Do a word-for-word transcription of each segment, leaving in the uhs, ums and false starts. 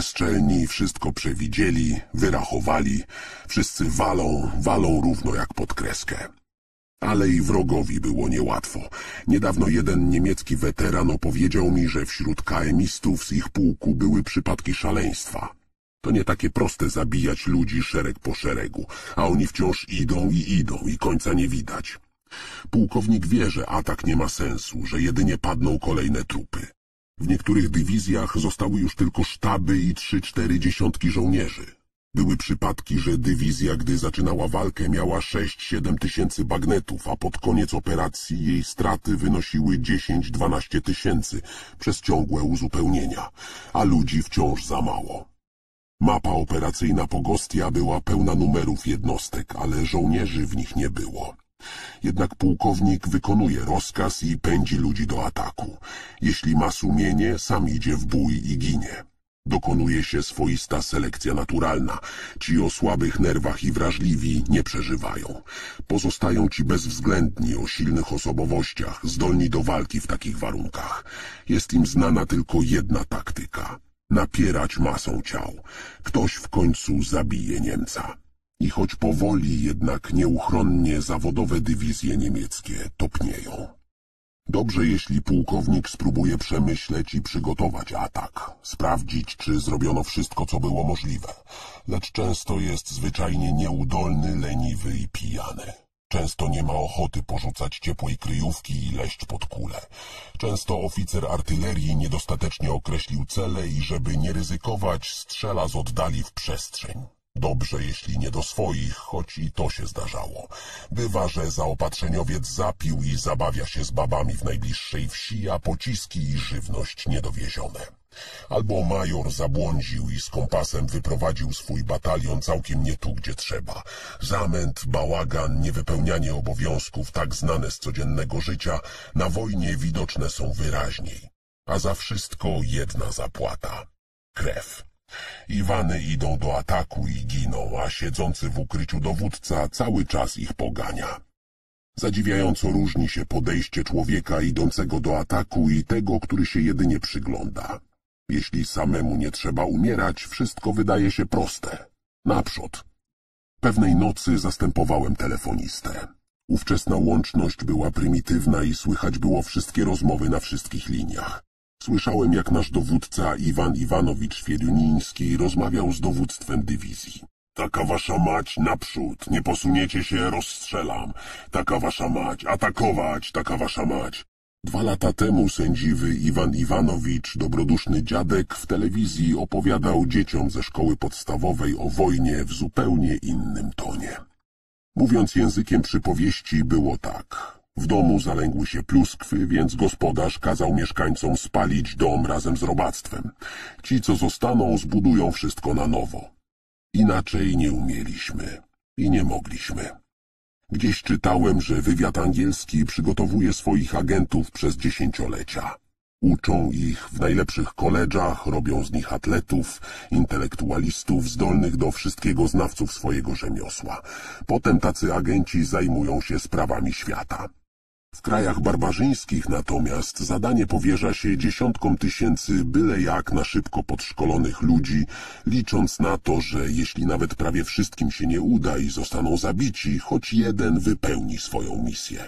bezczelni, wszystko przewidzieli, wyrachowali. Wszyscy walą, walą równo jak pod kreskę. Ale i wrogowi było niełatwo. Niedawno jeden niemiecki weteran opowiedział mi, że wśród K M istów z ich pułku były przypadki szaleństwa. To nie takie proste zabijać ludzi szereg po szeregu, a oni wciąż idą i idą i końca nie widać. Pułkownik wie, że atak nie ma sensu, że jedynie padną kolejne trupy. W niektórych dywizjach zostały już tylko sztaby i trzy, cztery dziesiątki żołnierzy. Były przypadki, że dywizja, gdy zaczynała walkę, miała sześć, siedem tysięcy bagnetów, a pod koniec operacji jej straty wynosiły dziesięć, dwanaście tysięcy przez ciągłe uzupełnienia, a ludzi wciąż za mało. Mapa operacyjna Pogostia była pełna numerów jednostek, ale żołnierzy w nich nie było. Jednak pułkownik wykonuje rozkaz i pędzi ludzi do ataku. Jeśli ma sumienie, sam idzie w bój i ginie. Dokonuje się swoista selekcja naturalna. Ci o słabych nerwach i wrażliwi nie przeżywają. Pozostają ci bezwzględni, o silnych osobowościach, zdolni do walki w takich warunkach. Jest im znana tylko jedna taktyka. Napierać masą ciał. Ktoś w końcu zabije Niemca. I choć powoli, jednak nieuchronnie zawodowe dywizje niemieckie topnieją. Dobrze, jeśli pułkownik spróbuje przemyśleć i przygotować atak, sprawdzić, czy zrobiono wszystko, co było możliwe. Lecz często jest zwyczajnie nieudolny, leniwy i pijany. Często nie ma ochoty porzucać ciepłej kryjówki i leść pod kulę. Często oficer artylerii niedostatecznie określił cele i żeby nie ryzykować, strzela z oddali w przestrzeń. Dobrze, jeśli nie do swoich, choć i to się zdarzało. Bywa, że zaopatrzeniowiec zapił i zabawia się z babami w najbliższej wsi, a pociski i żywność niedowiezione. Albo major zabłądził i z kompasem wyprowadził swój batalion całkiem nie tu, gdzie trzeba. Zamęt, bałagan, niewypełnianie obowiązków, tak znane z codziennego życia, na wojnie widoczne są wyraźniej. A za wszystko jedna zapłata – krew. Iwany idą do ataku i giną, a siedzący w ukryciu dowódca cały czas ich pogania. Zadziwiająco różni się podejście człowieka idącego do ataku i tego, który się jedynie przygląda. Jeśli samemu nie trzeba umierać, wszystko wydaje się proste. Naprzód. Pewnej nocy zastępowałem telefonistę. Ówczesna łączność była prymitywna i słychać było wszystkie rozmowy na wszystkich liniach. Słyszałem, jak nasz dowódca Iwan Iwanowicz Fieryniński rozmawiał z dowództwem dywizji. Taka wasza mać, naprzód, nie posuniecie się, rozstrzelam. Taka wasza mać, atakować, taka wasza mać. Dwa lata temu sędziwy Iwan Iwanowicz, dobroduszny dziadek, w telewizji opowiadał dzieciom ze szkoły podstawowej o wojnie w zupełnie innym tonie. Mówiąc językiem przypowieści, było tak. W domu zalęgły się pluskwy, więc gospodarz kazał mieszkańcom spalić dom razem z robactwem. Ci, co zostaną, zbudują wszystko na nowo. Inaczej nie umieliśmy i nie mogliśmy. Gdzieś czytałem, że wywiad angielski przygotowuje swoich agentów przez dziesięciolecia. Uczą ich w najlepszych koledżach, robią z nich atletów, intelektualistów zdolnych do wszystkiego znawców swojego rzemiosła. Potem tacy agenci zajmują się sprawami świata. W krajach barbarzyńskich natomiast zadanie powierza się dziesiątkom tysięcy byle jak na szybko podszkolonych ludzi, licząc na to, że jeśli nawet prawie wszystkim się nie uda i zostaną zabici, choć jeden wypełni swoją misję.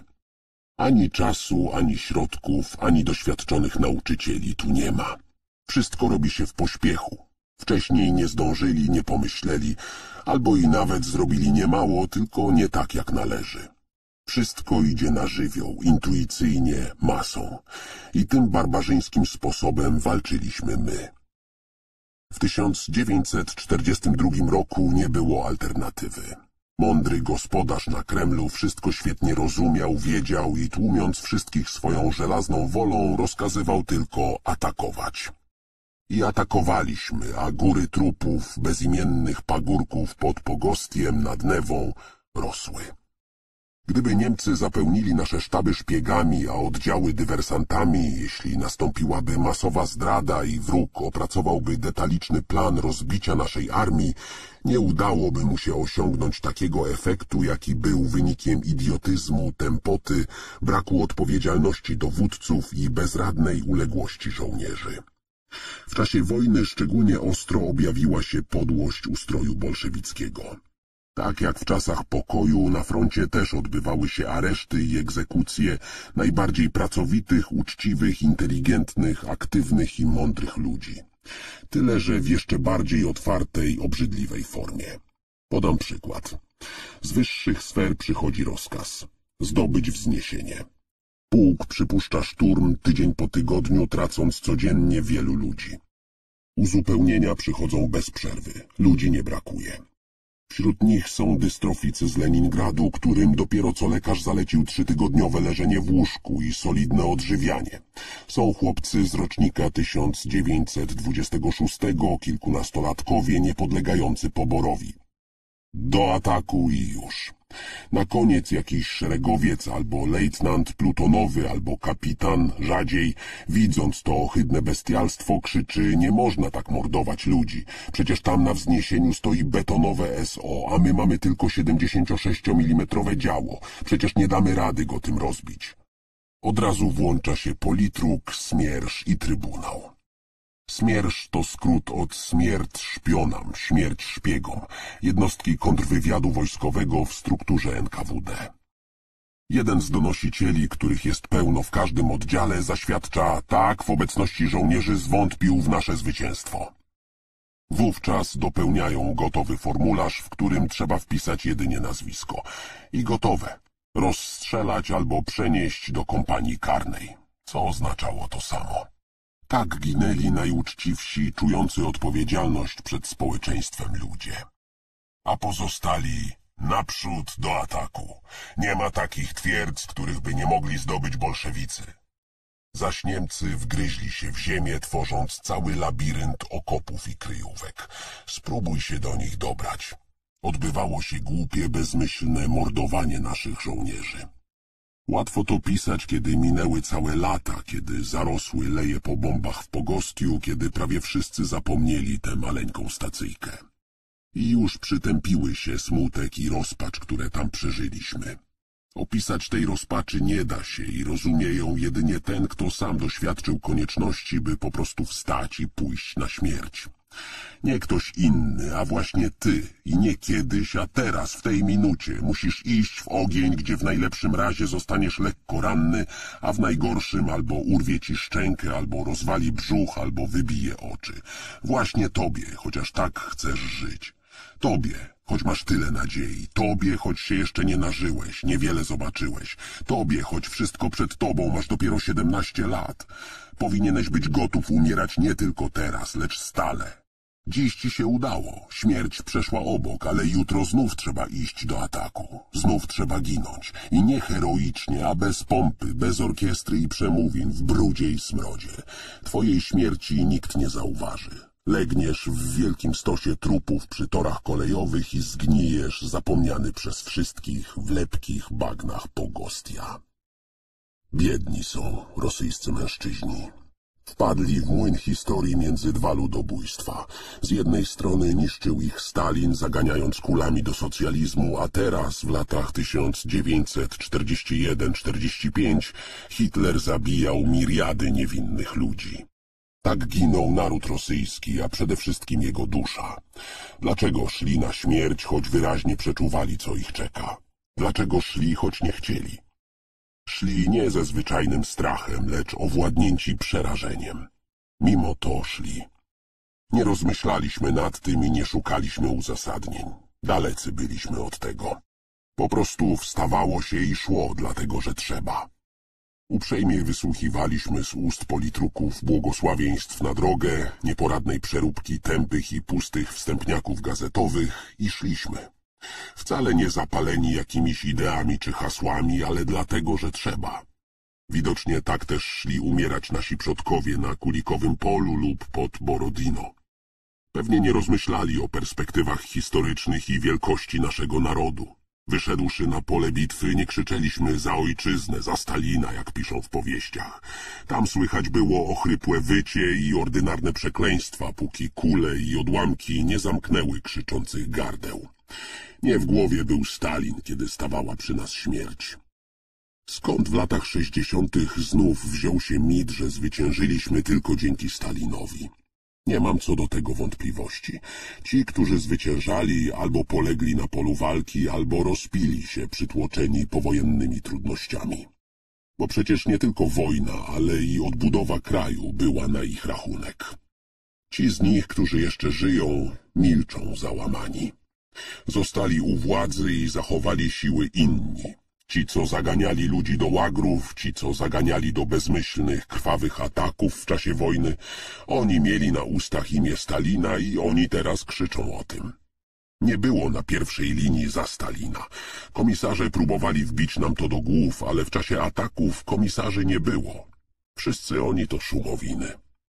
Ani czasu, ani środków, ani doświadczonych nauczycieli tu nie ma. Wszystko robi się w pośpiechu. Wcześniej nie zdążyli, nie pomyśleli, albo i nawet zrobili niemało, tylko nie tak jak należy. Wszystko idzie na żywioł, intuicyjnie, masą. I tym barbarzyńskim sposobem walczyliśmy my. W tysiąc dziewięćset czterdziestym drugim roku nie było alternatywy. Mądry gospodarz na Kremlu wszystko świetnie rozumiał, wiedział i tłumiąc wszystkich swoją żelazną wolą rozkazywał tylko atakować. I atakowaliśmy, a góry trupów, bezimiennych pagórków pod Pogostiem nad Newą rosły. Gdyby Niemcy zapełnili nasze sztaby szpiegami, a oddziały dywersantami, jeśli nastąpiłaby masowa zdrada i wróg opracowałby detaliczny plan rozbicia naszej armii, nie udałoby mu się osiągnąć takiego efektu, jaki był wynikiem idiotyzmu, tempoty, braku odpowiedzialności dowódców i bezradnej uległości żołnierzy. W czasie wojny szczególnie ostro objawiła się podłość ustroju bolszewickiego. Tak jak w czasach pokoju, na froncie też odbywały się areszty i egzekucje najbardziej pracowitych, uczciwych, inteligentnych, aktywnych i mądrych ludzi. Tyle, że w jeszcze bardziej otwartej, obrzydliwej formie. Podam przykład. Z wyższych sfer przychodzi rozkaz. Zdobyć wzniesienie. Pułk przypuszcza szturm tydzień po tygodniu, tracąc codziennie wielu ludzi. Uzupełnienia przychodzą bez przerwy. Ludzi nie brakuje. Wśród nich są dystroficy z Leningradu, którym dopiero co lekarz zalecił trzytygodniowe leżenie w łóżku i solidne odżywianie. Są chłopcy z rocznika tysiąc dziewięćset dwudziestego szóstego, kilkunastolatkowie niepodlegający poborowi. Do ataku i już. Na koniec jakiś szeregowiec albo lejtnant plutonowy albo kapitan, rzadziej, widząc to ohydne bestialstwo, krzyczy: nie można tak mordować ludzi. Przecież tam na wzniesieniu stoi betonowe S O, a my mamy tylko siedemdziesięciosześciomilimetrowe działo. Przecież nie damy rady go tym rozbić. Od razu włącza się politruk, smiersz i trybunał. Smiersz to skrót od śmierć szpionam, śmierć szpiegom, jednostki kontrwywiadu wojskowego w strukturze N K W D. Jeden z donosicieli, których jest pełno w każdym oddziale, zaświadcza: tak, w obecności żołnierzy zwątpił w nasze zwycięstwo. Wówczas dopełniają gotowy formularz, w którym trzeba wpisać jedynie nazwisko. I gotowe. Rozstrzelać albo przenieść do kompanii karnej, co oznaczało to samo. Tak ginęli najuczciwsi, czujący odpowiedzialność przed społeczeństwem ludzie. A pozostali naprzód do ataku. Nie ma takich twierdz, których by nie mogli zdobyć bolszewicy. Zaś Niemcy wgryźli się w ziemię, tworząc cały labirynt okopów i kryjówek. Spróbuj się do nich dobrać. Odbywało się głupie, bezmyślne mordowanie naszych żołnierzy. Łatwo to pisać, kiedy minęły całe lata, kiedy zarosły leje po bombach w Pogostiu, kiedy prawie wszyscy zapomnieli tę maleńką stacyjkę. I już przytępiły się smutek i rozpacz, które tam przeżyliśmy. Opisać tej rozpaczy nie da się i rozumie ją jedynie ten, kto sam doświadczył konieczności, by po prostu wstać i pójść na śmierć. Nie ktoś inny, a właśnie ty. I nie kiedyś, a teraz, w tej minucie, musisz iść w ogień, gdzie w najlepszym razie zostaniesz lekko ranny, a w najgorszym albo urwie ci szczękę, albo rozwali brzuch, albo wybije oczy. Właśnie tobie, chociaż tak chcesz żyć. Tobie, choć masz tyle nadziei. Tobie, choć się jeszcze nie nażyłeś, niewiele zobaczyłeś. Tobie, choć wszystko przed tobą, masz dopiero siedemnaście lat. Powinieneś być gotów umierać nie tylko teraz, lecz stale. Dziś ci się udało, śmierć przeszła obok, ale jutro znów trzeba iść do ataku. Znów trzeba ginąć. I nie heroicznie, a bez pompy, bez orkiestry i przemówień, w brudzie i smrodzie. Twojej śmierci nikt nie zauważy. Legniesz w wielkim stosie trupów przy torach kolejowych i zgnijesz, zapomniany przez wszystkich w lepkich bagnach Pogostia. Biedni są rosyjscy mężczyźni. Wpadli w młyn historii między dwa ludobójstwa. Z jednej strony niszczył ich Stalin, zaganiając kulami do socjalizmu, a teraz, w latach tysiąc dziewięćset czterdziesty pierwszy do czterdziestego piątego, Hitler zabijał miriady niewinnych ludzi. Tak ginął naród rosyjski, a przede wszystkim jego dusza. Dlaczego szli na śmierć, choć wyraźnie przeczuwali, co ich czeka? Dlaczego szli, choć nie chcieli? Szli nie ze zwyczajnym strachem, lecz owładnięci przerażeniem. Mimo to szli. Nie rozmyślaliśmy nad tym i nie szukaliśmy uzasadnień. Dalecy byliśmy od tego. Po prostu wstawało się i szło, dlatego że trzeba. Uprzejmie wysłuchiwaliśmy z ust politruków błogosławieństw na drogę, nieporadnej przeróbki tępych i pustych wstępniaków gazetowych i szliśmy. Wcale nie zapaleni jakimiś ideami czy hasłami, ale dlatego, że trzeba. Widocznie tak też szli umierać nasi przodkowie na Kulikowym Polu lub pod Borodino. Pewnie nie rozmyślali o perspektywach historycznych i wielkości naszego narodu. Wyszedłszy na pole bitwy, nie krzyczeliśmy za ojczyznę, za Stalina, jak piszą w powieściach. Tam słychać było ochrypłe wycie i ordynarne przekleństwa, póki kule i odłamki nie zamknęły krzyczących gardeł. Nie w głowie był Stalin, kiedy stawała przy nas śmierć. Skąd w latach sześćdziesiątych znów wziął się mit, że zwyciężyliśmy tylko dzięki Stalinowi? Nie mam co do tego wątpliwości. Ci, którzy zwyciężali, albo polegli na polu walki, albo rozpili się przytłoczeni powojennymi trudnościami. Bo przecież nie tylko wojna, ale i odbudowa kraju była na ich rachunek. Ci z nich, którzy jeszcze żyją, milczą załamani. Zostali u władzy i zachowali siły inni. Ci, co zaganiali ludzi do łagrów, ci, co zaganiali do bezmyślnych, krwawych ataków w czasie wojny, oni mieli na ustach imię Stalina i oni teraz krzyczą o tym. Nie było na pierwszej linii za Stalina. Komisarze próbowali wbić nam to do głów, ale w czasie ataków komisarzy nie było. Wszyscy oni to szumowiny.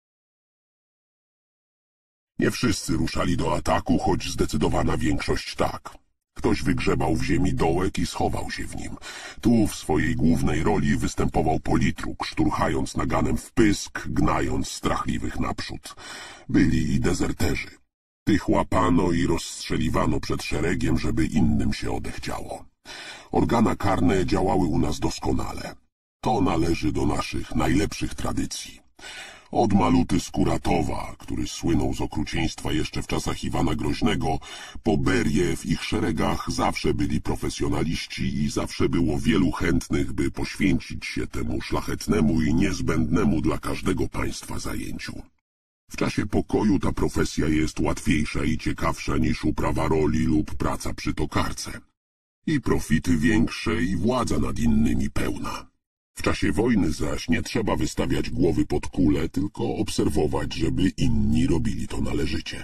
Nie wszyscy ruszali do ataku, choć zdecydowana większość tak. Ktoś wygrzebał w ziemi dołek i schował się w nim. Tu w swojej głównej roli występował politruk, szturchając naganem w pysk, gnając strachliwych naprzód. Byli i dezerterzy. Tych łapano i rozstrzeliwano przed szeregiem, żeby innym się odechciało. Organa karne działały u nas doskonale. To należy do naszych najlepszych tradycji. Od Maluty Skuratowa, który słynął z okrucieństwa jeszcze w czasach Iwana Groźnego, po Berię w ich szeregach zawsze byli profesjonaliści i zawsze było wielu chętnych, by poświęcić się temu szlachetnemu i niezbędnemu dla każdego państwa zajęciu. W czasie pokoju ta profesja jest łatwiejsza i ciekawsza niż uprawa roli lub praca przy tokarce. I profity większe, i władza nad innymi pełna. W czasie wojny zaś nie trzeba wystawiać głowy pod kulę, tylko obserwować, żeby inni robili to należycie.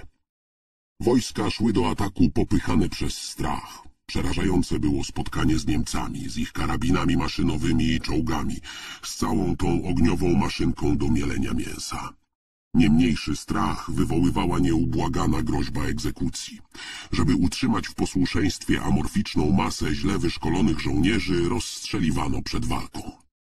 Wojska szły do ataku popychane przez strach. Przerażające było spotkanie z Niemcami, z ich karabinami maszynowymi i czołgami, z całą tą ogniową maszynką do mielenia mięsa. Niemniejszy strach wywoływała nieubłagana groźba egzekucji. Żeby utrzymać w posłuszeństwie amorficzną masę źle wyszkolonych żołnierzy, rozstrzeliwano przed walką.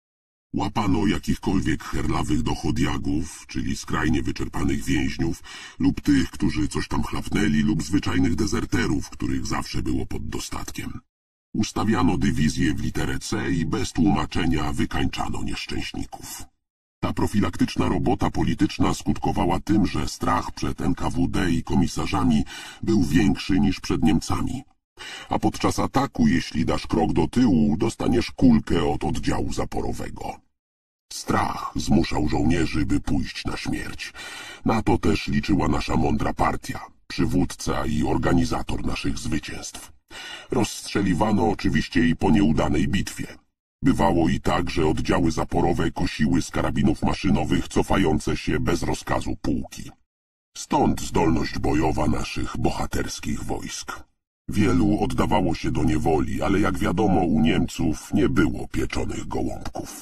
Łapano jakichkolwiek herlawych dochodiagów, czyli skrajnie wyczerpanych więźniów, lub tych, którzy coś tam chlapnęli, lub zwyczajnych dezerterów, których zawsze było pod dostatkiem. Ustawiano dywizję w literę C i bez tłumaczenia wykańczano nieszczęśników. Ta profilaktyczna robota polityczna skutkowała tym, że strach przed N K W D i komisarzami był większy niż przed Niemcami. A podczas ataku, jeśli dasz krok do tyłu, dostaniesz kulkę od oddziału zaporowego. Strach zmuszał żołnierzy, by pójść na śmierć. Na to też liczyła nasza mądra partia, przywódca i organizator naszych zwycięstw. Rozstrzeliwano oczywiście i po nieudanej bitwie. Bywało i tak, że oddziały zaporowe kosiły z karabinów maszynowych cofające się bez rozkazu pułki. Stąd zdolność bojowa naszych bohaterskich wojsk. Wielu oddawało się do niewoli, ale jak wiadomo u Niemców nie było pieczonych gołąbków.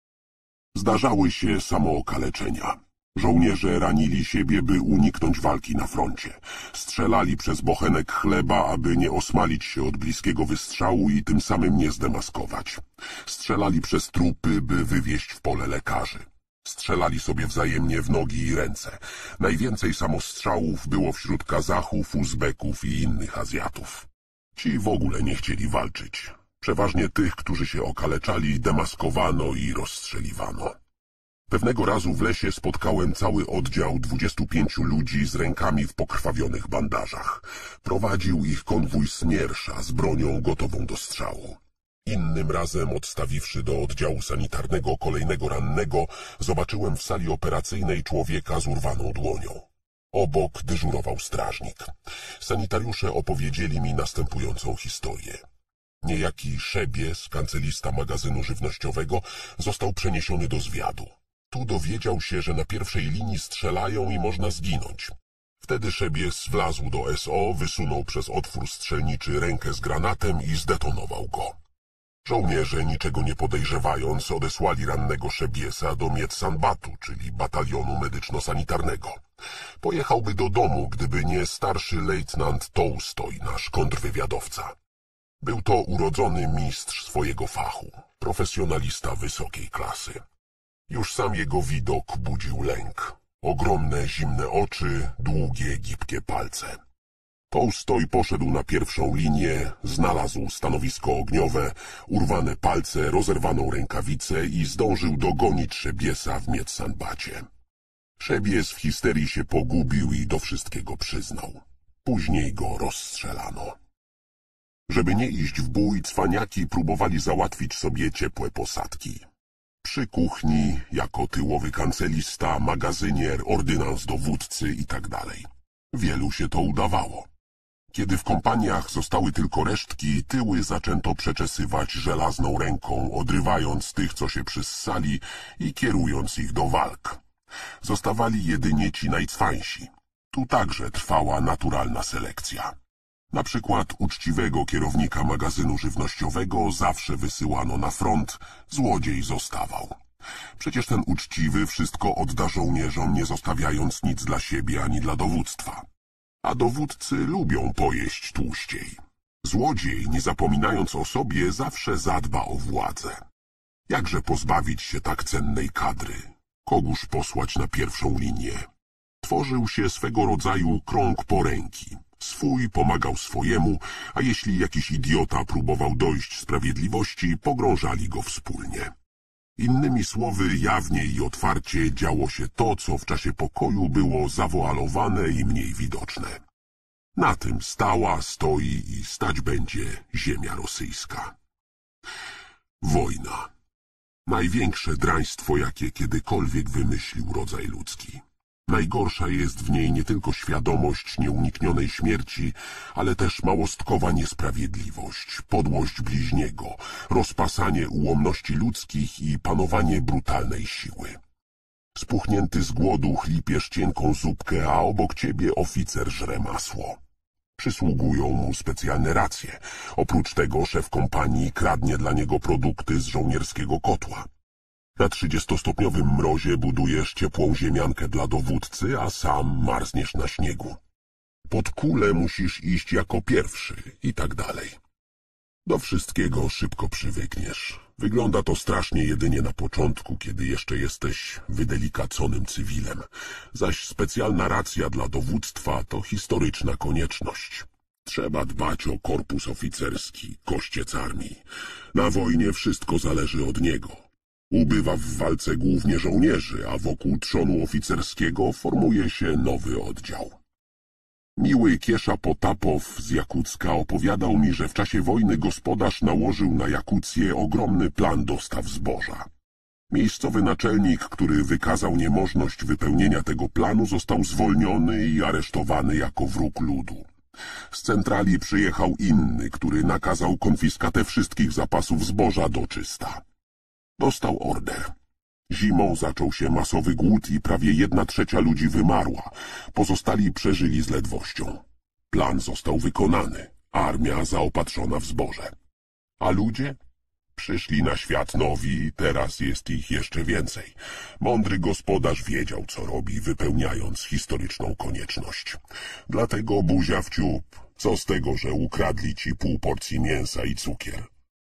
Zdarzały się samookaleczenia. Żołnierze ranili siebie, by uniknąć walki na froncie. Strzelali przez bochenek chleba, aby nie osmalić się od bliskiego wystrzału i tym samym nie zdemaskować. Strzelali przez trupy, by wywieźć w pole lekarzy. Strzelali sobie wzajemnie w nogi i ręce. Najwięcej samostrzałów było wśród Kazachów, Uzbeków i innych Azjatów. Ci w ogóle nie chcieli walczyć. Przeważnie tych, którzy się okaleczali, demaskowano i rozstrzeliwano. Pewnego razu w lesie spotkałem cały oddział dwudziestu pięciu ludzi z rękami w pokrwawionych bandażach. Prowadził ich konwój Smiersza z bronią gotową do strzału. Innym razem, odstawiwszy do oddziału sanitarnego kolejnego rannego, zobaczyłem w sali operacyjnej człowieka z urwaną dłonią. Obok dyżurował strażnik. Sanitariusze opowiedzieli mi następującą historię. Niejaki Szebies, kancelista magazynu żywnościowego, został przeniesiony do zwiadu. Tu dowiedział się, że na pierwszej linii strzelają i można zginąć. Wtedy Szebies wlazł do S O, wysunął przez otwór strzelniczy rękę z granatem i zdetonował go. Żołnierze, niczego nie podejrzewając, odesłali rannego Szebiesa do Miedsanbatu, czyli batalionu medyczno-sanitarnego. Pojechałby do domu, gdyby nie starszy lejtnant Tołstoj, nasz kontrwywiadowca. Był to urodzony mistrz swojego fachu, profesjonalista wysokiej klasy. Już sam jego widok budził lęk. Ogromne, zimne oczy, długie, gibkie palce. Tolstoj poszedł na pierwszą linię, znalazł stanowisko ogniowe, urwane palce, rozerwaną rękawicę i zdążył dogonić Szebiesa w Miedsanbacie. Szebies w histerii się pogubił i do wszystkiego przyznał. Później go rozstrzelano. Żeby nie iść w bój, cwaniaki próbowali załatwić sobie ciepłe posadki. Przy kuchni, jako tyłowy kancelista, magazynier, ordynans dowódcy itd. Wielu się to udawało. Kiedy w kompaniach zostały tylko resztki, tyły zaczęto przeczesywać żelazną ręką, odrywając tych, co się przyssali i kierując ich do walk. Zostawali jedynie ci najcwańsi. Tu także trwała naturalna selekcja. Na przykład uczciwego kierownika magazynu żywnościowego zawsze wysyłano na front, złodziej zostawał. Przecież ten uczciwy wszystko odda żołnierzom, nie zostawiając nic dla siebie ani dla dowództwa. A dowódcy lubią pojeść tłuściej. Złodziej, nie zapominając o sobie, zawsze zadba o władzę. Jakże pozbawić się tak cennej kadry? Kogóż posłać na pierwszą linię? Tworzył się swego rodzaju krąg poręki. Swój pomagał swojemu, a jeśli jakiś idiota próbował dojść sprawiedliwości, pogrążali go wspólnie. Innymi słowy, jawnie i otwarcie działo się to, co w czasie pokoju było zawoalowane i mniej widoczne. Na tym stała, stoi i stać będzie ziemia rosyjska. Wojna. Największe draństwo, jakie kiedykolwiek wymyślił rodzaj ludzki. Najgorsza jest w niej nie tylko świadomość nieuniknionej śmierci, ale też małostkowa niesprawiedliwość, podłość bliźniego, rozpasanie ułomności ludzkich i panowanie brutalnej siły. Spuchnięty z głodu chlipiesz cienką zupkę, a obok ciebie oficer żre masło. Przysługują mu specjalne racje. Oprócz tego szef kompanii kradnie dla niego produkty z żołnierskiego kotła. Na trzydziestostopniowym mrozie budujesz ciepłą ziemiankę dla dowódcy, a sam marzniesz na śniegu. Pod kulę musisz iść jako pierwszy i tak dalej. Do wszystkiego szybko przywykniesz. Wygląda to strasznie jedynie na początku, kiedy jeszcze jesteś wydelicaconym cywilem, zaś specjalna racja dla dowództwa to historyczna konieczność. Trzeba dbać o korpus oficerski, kościec armii. Na wojnie wszystko zależy od niego. Ubywa w walce głównie żołnierzy, a wokół trzonu oficerskiego formuje się nowy oddział. Miły Kiesza Potapow z Jakucka opowiadał mi, że w czasie wojny gospodarz nałożył na Jakucję ogromny plan dostaw zboża. Miejscowy naczelnik, który wykazał niemożność wypełnienia tego planu, został zwolniony i aresztowany jako wróg ludu. Z centrali przyjechał inny, który nakazał konfiskatę wszystkich zapasów zboża do czysta. Dostał order. Zimą zaczął się masowy głód i prawie jedna trzecia ludzi wymarła. Pozostali przeżyli z ledwością. Plan został wykonany. Armia zaopatrzona w zboże. A ludzie? Przyszli na świat nowi i teraz jest ich jeszcze więcej. Mądry gospodarz wiedział, co robi, wypełniając historyczną konieczność. Dlatego buzia w ciup. Co z tego, że ukradli ci pół porcji mięsa i cukier?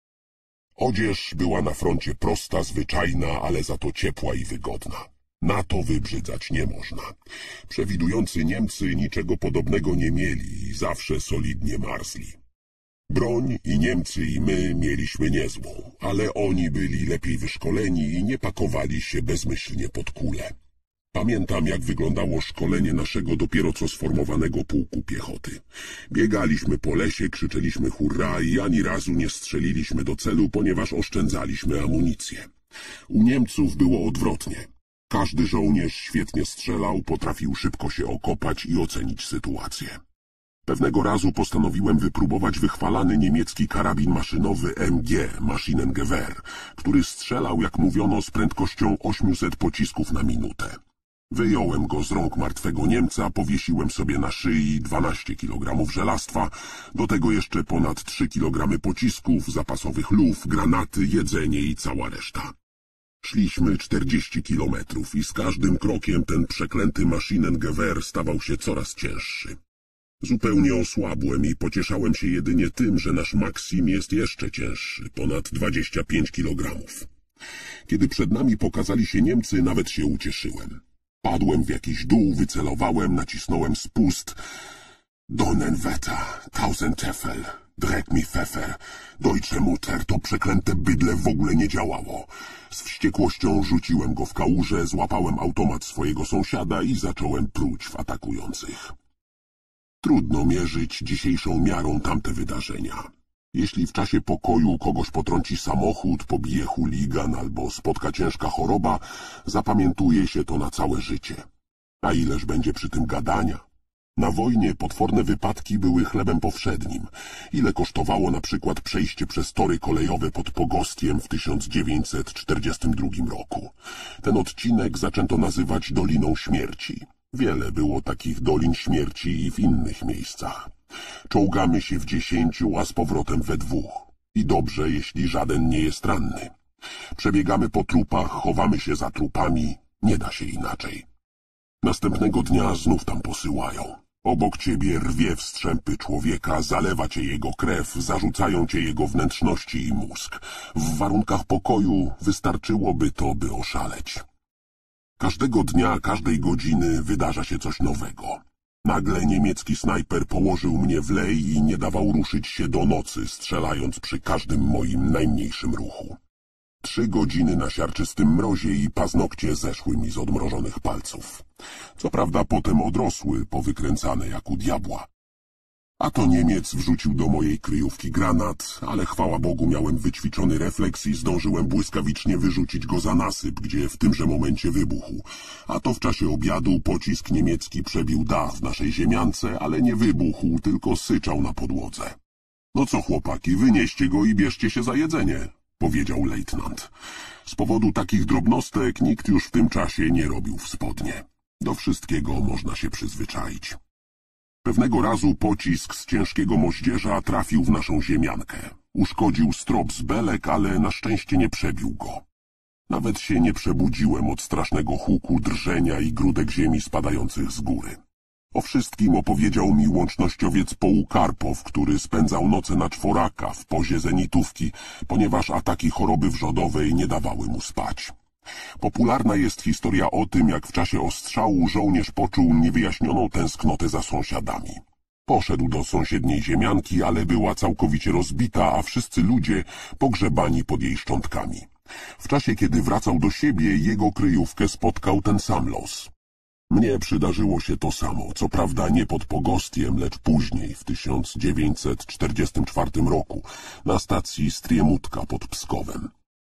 Odzież była na froncie prosta, zwyczajna, ale za to ciepła i wygodna. Na to wybrzydzać nie można. Przewidujący Niemcy niczego podobnego nie mieli i zawsze solidnie marzli. Broń i Niemcy i my mieliśmy niezłą, ale oni byli lepiej wyszkoleni i nie pakowali się bezmyślnie pod kulę. Pamiętam, jak wyglądało szkolenie naszego dopiero co sformowanego pułku piechoty. Biegaliśmy po lesie, krzyczeliśmy hurra i ani razu nie strzeliliśmy do celu, ponieważ oszczędzaliśmy amunicję. U Niemców było odwrotnie. Każdy żołnierz świetnie strzelał, potrafił szybko się okopać i ocenić sytuację. Pewnego razu postanowiłem wypróbować wychwalany niemiecki karabin maszynowy M G, Maschinengewehr, który strzelał, jak mówiono, z prędkością osiemset pocisków na minutę. Wyjąłem go z rąk martwego Niemca, powiesiłem sobie na szyi dwanaście kilogramów żelastwa, do tego jeszcze ponad trzy kilogramy pocisków, zapasowych luf, granaty, jedzenie i cała reszta. Szliśmy czterdzieści kilometrów i z każdym krokiem ten przeklęty Maschinengewehr stawał się coraz cięższy. Zupełnie osłabłem i pocieszałem się jedynie tym, że nasz Maxim jest jeszcze cięższy, ponad dwadzieścia pięć kilogramów. Kiedy przed nami pokazali się Niemcy, nawet się ucieszyłem. Padłem w jakiś dół, wycelowałem, nacisnąłem spust Donnerwetter, Tausendteufel, Dreck mi Pfeffer, Deutsche Mutter, to przeklęte bydle w ogóle nie działało. Z wściekłością rzuciłem go w kałużę, złapałem automat swojego sąsiada i zacząłem pruć w atakujących. Trudno mierzyć dzisiejszą miarą tamte wydarzenia. Jeśli w czasie pokoju kogoś potrąci samochód, pobije chuligan albo spotka ciężka choroba, zapamiętuje się to na całe życie. A ileż będzie przy tym gadania? Na wojnie potworne wypadki były chlebem powszednim. Ile kosztowało na przykład przejście przez tory kolejowe pod Pogostiem w tysiąc dziewięćset czterdziestym drugim roku? Ten odcinek zaczęto nazywać Doliną Śmierci. Wiele było takich dolin śmierci i w innych miejscach. Czołgamy się w dziesięciu, a z powrotem we dwóch. I dobrze, jeśli żaden nie jest ranny. Przebiegamy po trupach, chowamy się za trupami. Nie da się inaczej. Następnego dnia znów tam posyłają. Obok ciebie rwie w strzępy człowieka, zalewa cię jego krew, zarzucają cię jego wnętrzności i mózg. W warunkach pokoju wystarczyłoby to, by oszaleć. Każdego dnia, każdej godziny wydarza się coś nowego. Nagle niemiecki snajper położył mnie w lej i nie dawał ruszyć się do nocy, strzelając przy każdym moim najmniejszym ruchu. Trzy godziny na siarczystym mrozie i paznokcie zeszły mi z odmrożonych palców. Co prawda potem odrosły, powykręcane jak u diabła. A to Niemiec wrzucił do mojej kryjówki granat, ale chwała Bogu miałem wyćwiczony refleks i zdążyłem błyskawicznie wyrzucić go za nasyp, gdzie w tymże momencie wybuchł. A to w czasie obiadu pocisk niemiecki przebił dach w naszej ziemiance, ale nie wybuchł, tylko syczał na podłodze. No co chłopaki, wynieście go i bierzcie się za jedzenie, powiedział lejtnant. Z powodu takich drobnostek nikt już w tym czasie nie robił w spodnie. Do wszystkiego można się przyzwyczaić. Pewnego razu pocisk z ciężkiego moździerza trafił w naszą ziemiankę. Uszkodził strop z belek, ale na szczęście nie przebił go. Nawet się nie przebudziłem od strasznego huku, drżenia i grudek ziemi spadających z góry. O wszystkim opowiedział mi łącznościowiec Połukarpow, który spędzał noce na czworaka w pozie zenitówki, ponieważ ataki choroby wrzodowej nie dawały mu spać. Popularna jest historia o tym, jak w czasie ostrzału żołnierz poczuł niewyjaśnioną tęsknotę za sąsiadami. Poszedł do sąsiedniej ziemianki, ale była całkowicie rozbita, a wszyscy ludzie pogrzebani pod jej szczątkami. W czasie, kiedy wracał do siebie, jego kryjówkę spotkał ten sam los. Mnie przydarzyło się to samo, co prawda nie pod Pogostiem, lecz później, w tysiąc dziewięćset czterdziestym czwartym roku, na stacji Striemutka pod Pskowem.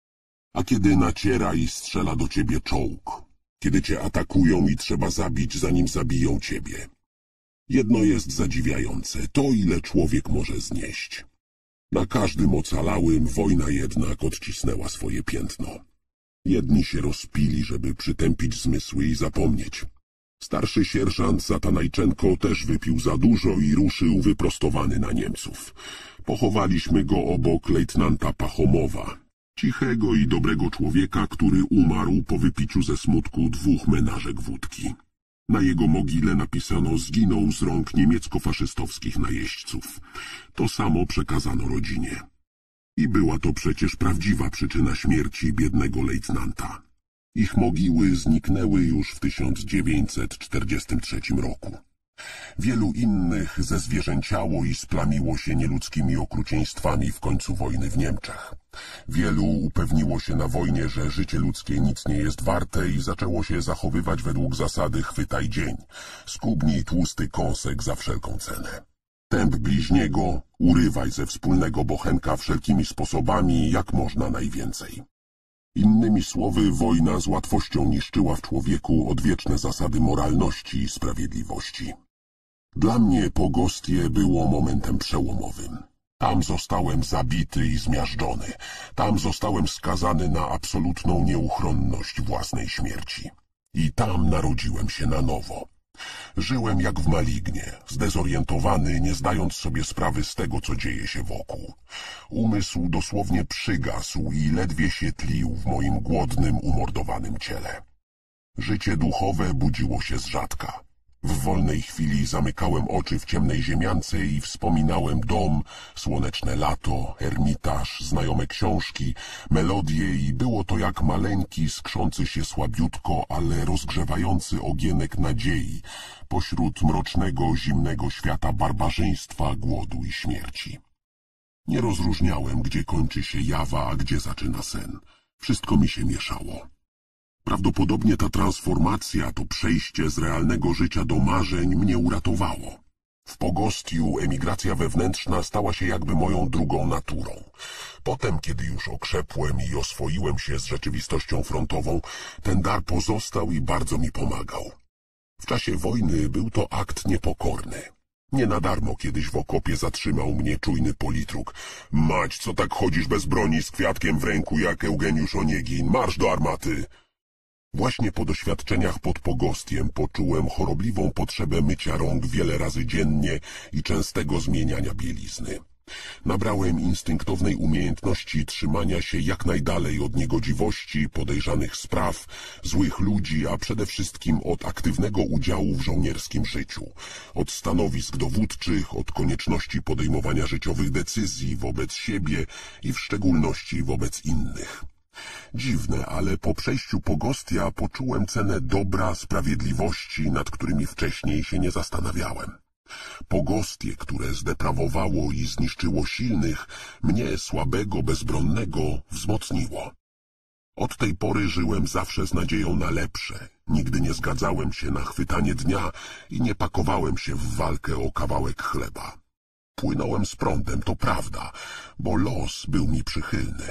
A kiedy naciera i strzela do ciebie czołg, kiedy cię atakują i trzeba zabić, zanim zabiją ciebie. Jedno jest zadziwiające, to ile człowiek może znieść. Na każdym ocalałym wojna jednak odcisnęła swoje piętno. Jedni się rozpili, żeby przytępić zmysły i zapomnieć. Starszy sierżant Zatanajczenko też wypił za dużo i ruszył wyprostowany na Niemców. Pochowaliśmy go obok lejtnanta Pachomowa, cichego i dobrego człowieka, który umarł po wypiciu ze smutku dwóch menażek wódki. Na jego mogile napisano: zginął z rąk niemiecko-faszystowskich najeźdźców. To samo przekazano rodzinie. I była to przecież prawdziwa przyczyna śmierci biednego lejtnanta. Ich mogiły zniknęły już w tysiąc dziewięćset czterdziestym trzecim roku. Wielu innych zezwierzęciało i splamiło się nieludzkimi okrucieństwami w końcu wojny w Niemczech. Wielu upewniło się na wojnie, że życie ludzkie nic nie jest warte i zaczęło się zachowywać według zasady chwytaj dzień. Skubnij tłusty kąsek za wszelką cenę. Tęp bliźniego, urywaj ze wspólnego bochenka wszelkimi sposobami, jak można najwięcej. Innymi słowy, wojna z łatwością niszczyła w człowieku odwieczne zasady moralności i sprawiedliwości. Dla mnie Pogostie było momentem przełomowym. Tam zostałem zabity i zmiażdżony. Tam zostałem skazany na absolutną nieuchronność własnej śmierci. I tam narodziłem się na nowo. Żyłem jak w malignie, zdezorientowany, nie zdając sobie sprawy z tego, co dzieje się wokół. Umysł dosłownie przygasł i ledwie się tlił w moim głodnym, umordowanym ciele. Życie duchowe budziło się z rzadka. W wolnej chwili zamykałem oczy w ciemnej ziemiance i wspominałem dom, słoneczne lato, ermitaż, znajome książki, melodie i było to jak maleńki, skrzący się słabiutko, ale rozgrzewający ogienek nadziei pośród mrocznego, zimnego świata barbarzyństwa, głodu i śmierci. Nie rozróżniałem, gdzie kończy się jawa, a gdzie zaczyna sen. Wszystko mi się mieszało. Prawdopodobnie ta transformacja, to przejście z realnego życia do marzeń mnie uratowało. W Pogostiu emigracja wewnętrzna stała się jakby moją drugą naturą. Potem, kiedy już okrzepłem i oswoiłem się z rzeczywistością frontową, ten dar pozostał i bardzo mi pomagał. W czasie wojny był to akt niepokorny. Nie na darmo kiedyś w okopie zatrzymał mnie czujny politruk. Mać, co tak chodzisz bez broni z kwiatkiem w ręku jak Eugeniusz Oniegin? Marsz do armaty! Właśnie po doświadczeniach pod Pogostiem poczułem chorobliwą potrzebę mycia rąk wiele razy dziennie i częstego zmieniania bielizny. Nabrałem instynktownej umiejętności trzymania się jak najdalej od niegodziwości, podejrzanych spraw, złych ludzi, a przede wszystkim od aktywnego udziału w żołnierskim życiu. Od stanowisk dowódczych, od konieczności podejmowania życiowych decyzji wobec siebie i w szczególności wobec innych. Dziwne, ale po przejściu Pogostia poczułem cenę dobra, sprawiedliwości, nad którymi wcześniej się nie zastanawiałem. Pogostie, które zdeprawowało i zniszczyło silnych, mnie, słabego, bezbronnego, wzmocniło. Od tej pory żyłem zawsze z nadzieją na lepsze, nigdy nie zgadzałem się na chwytanie dnia i nie pakowałem się w walkę o kawałek chleba. Płynąłem z prądem, to prawda, bo los był mi przychylny.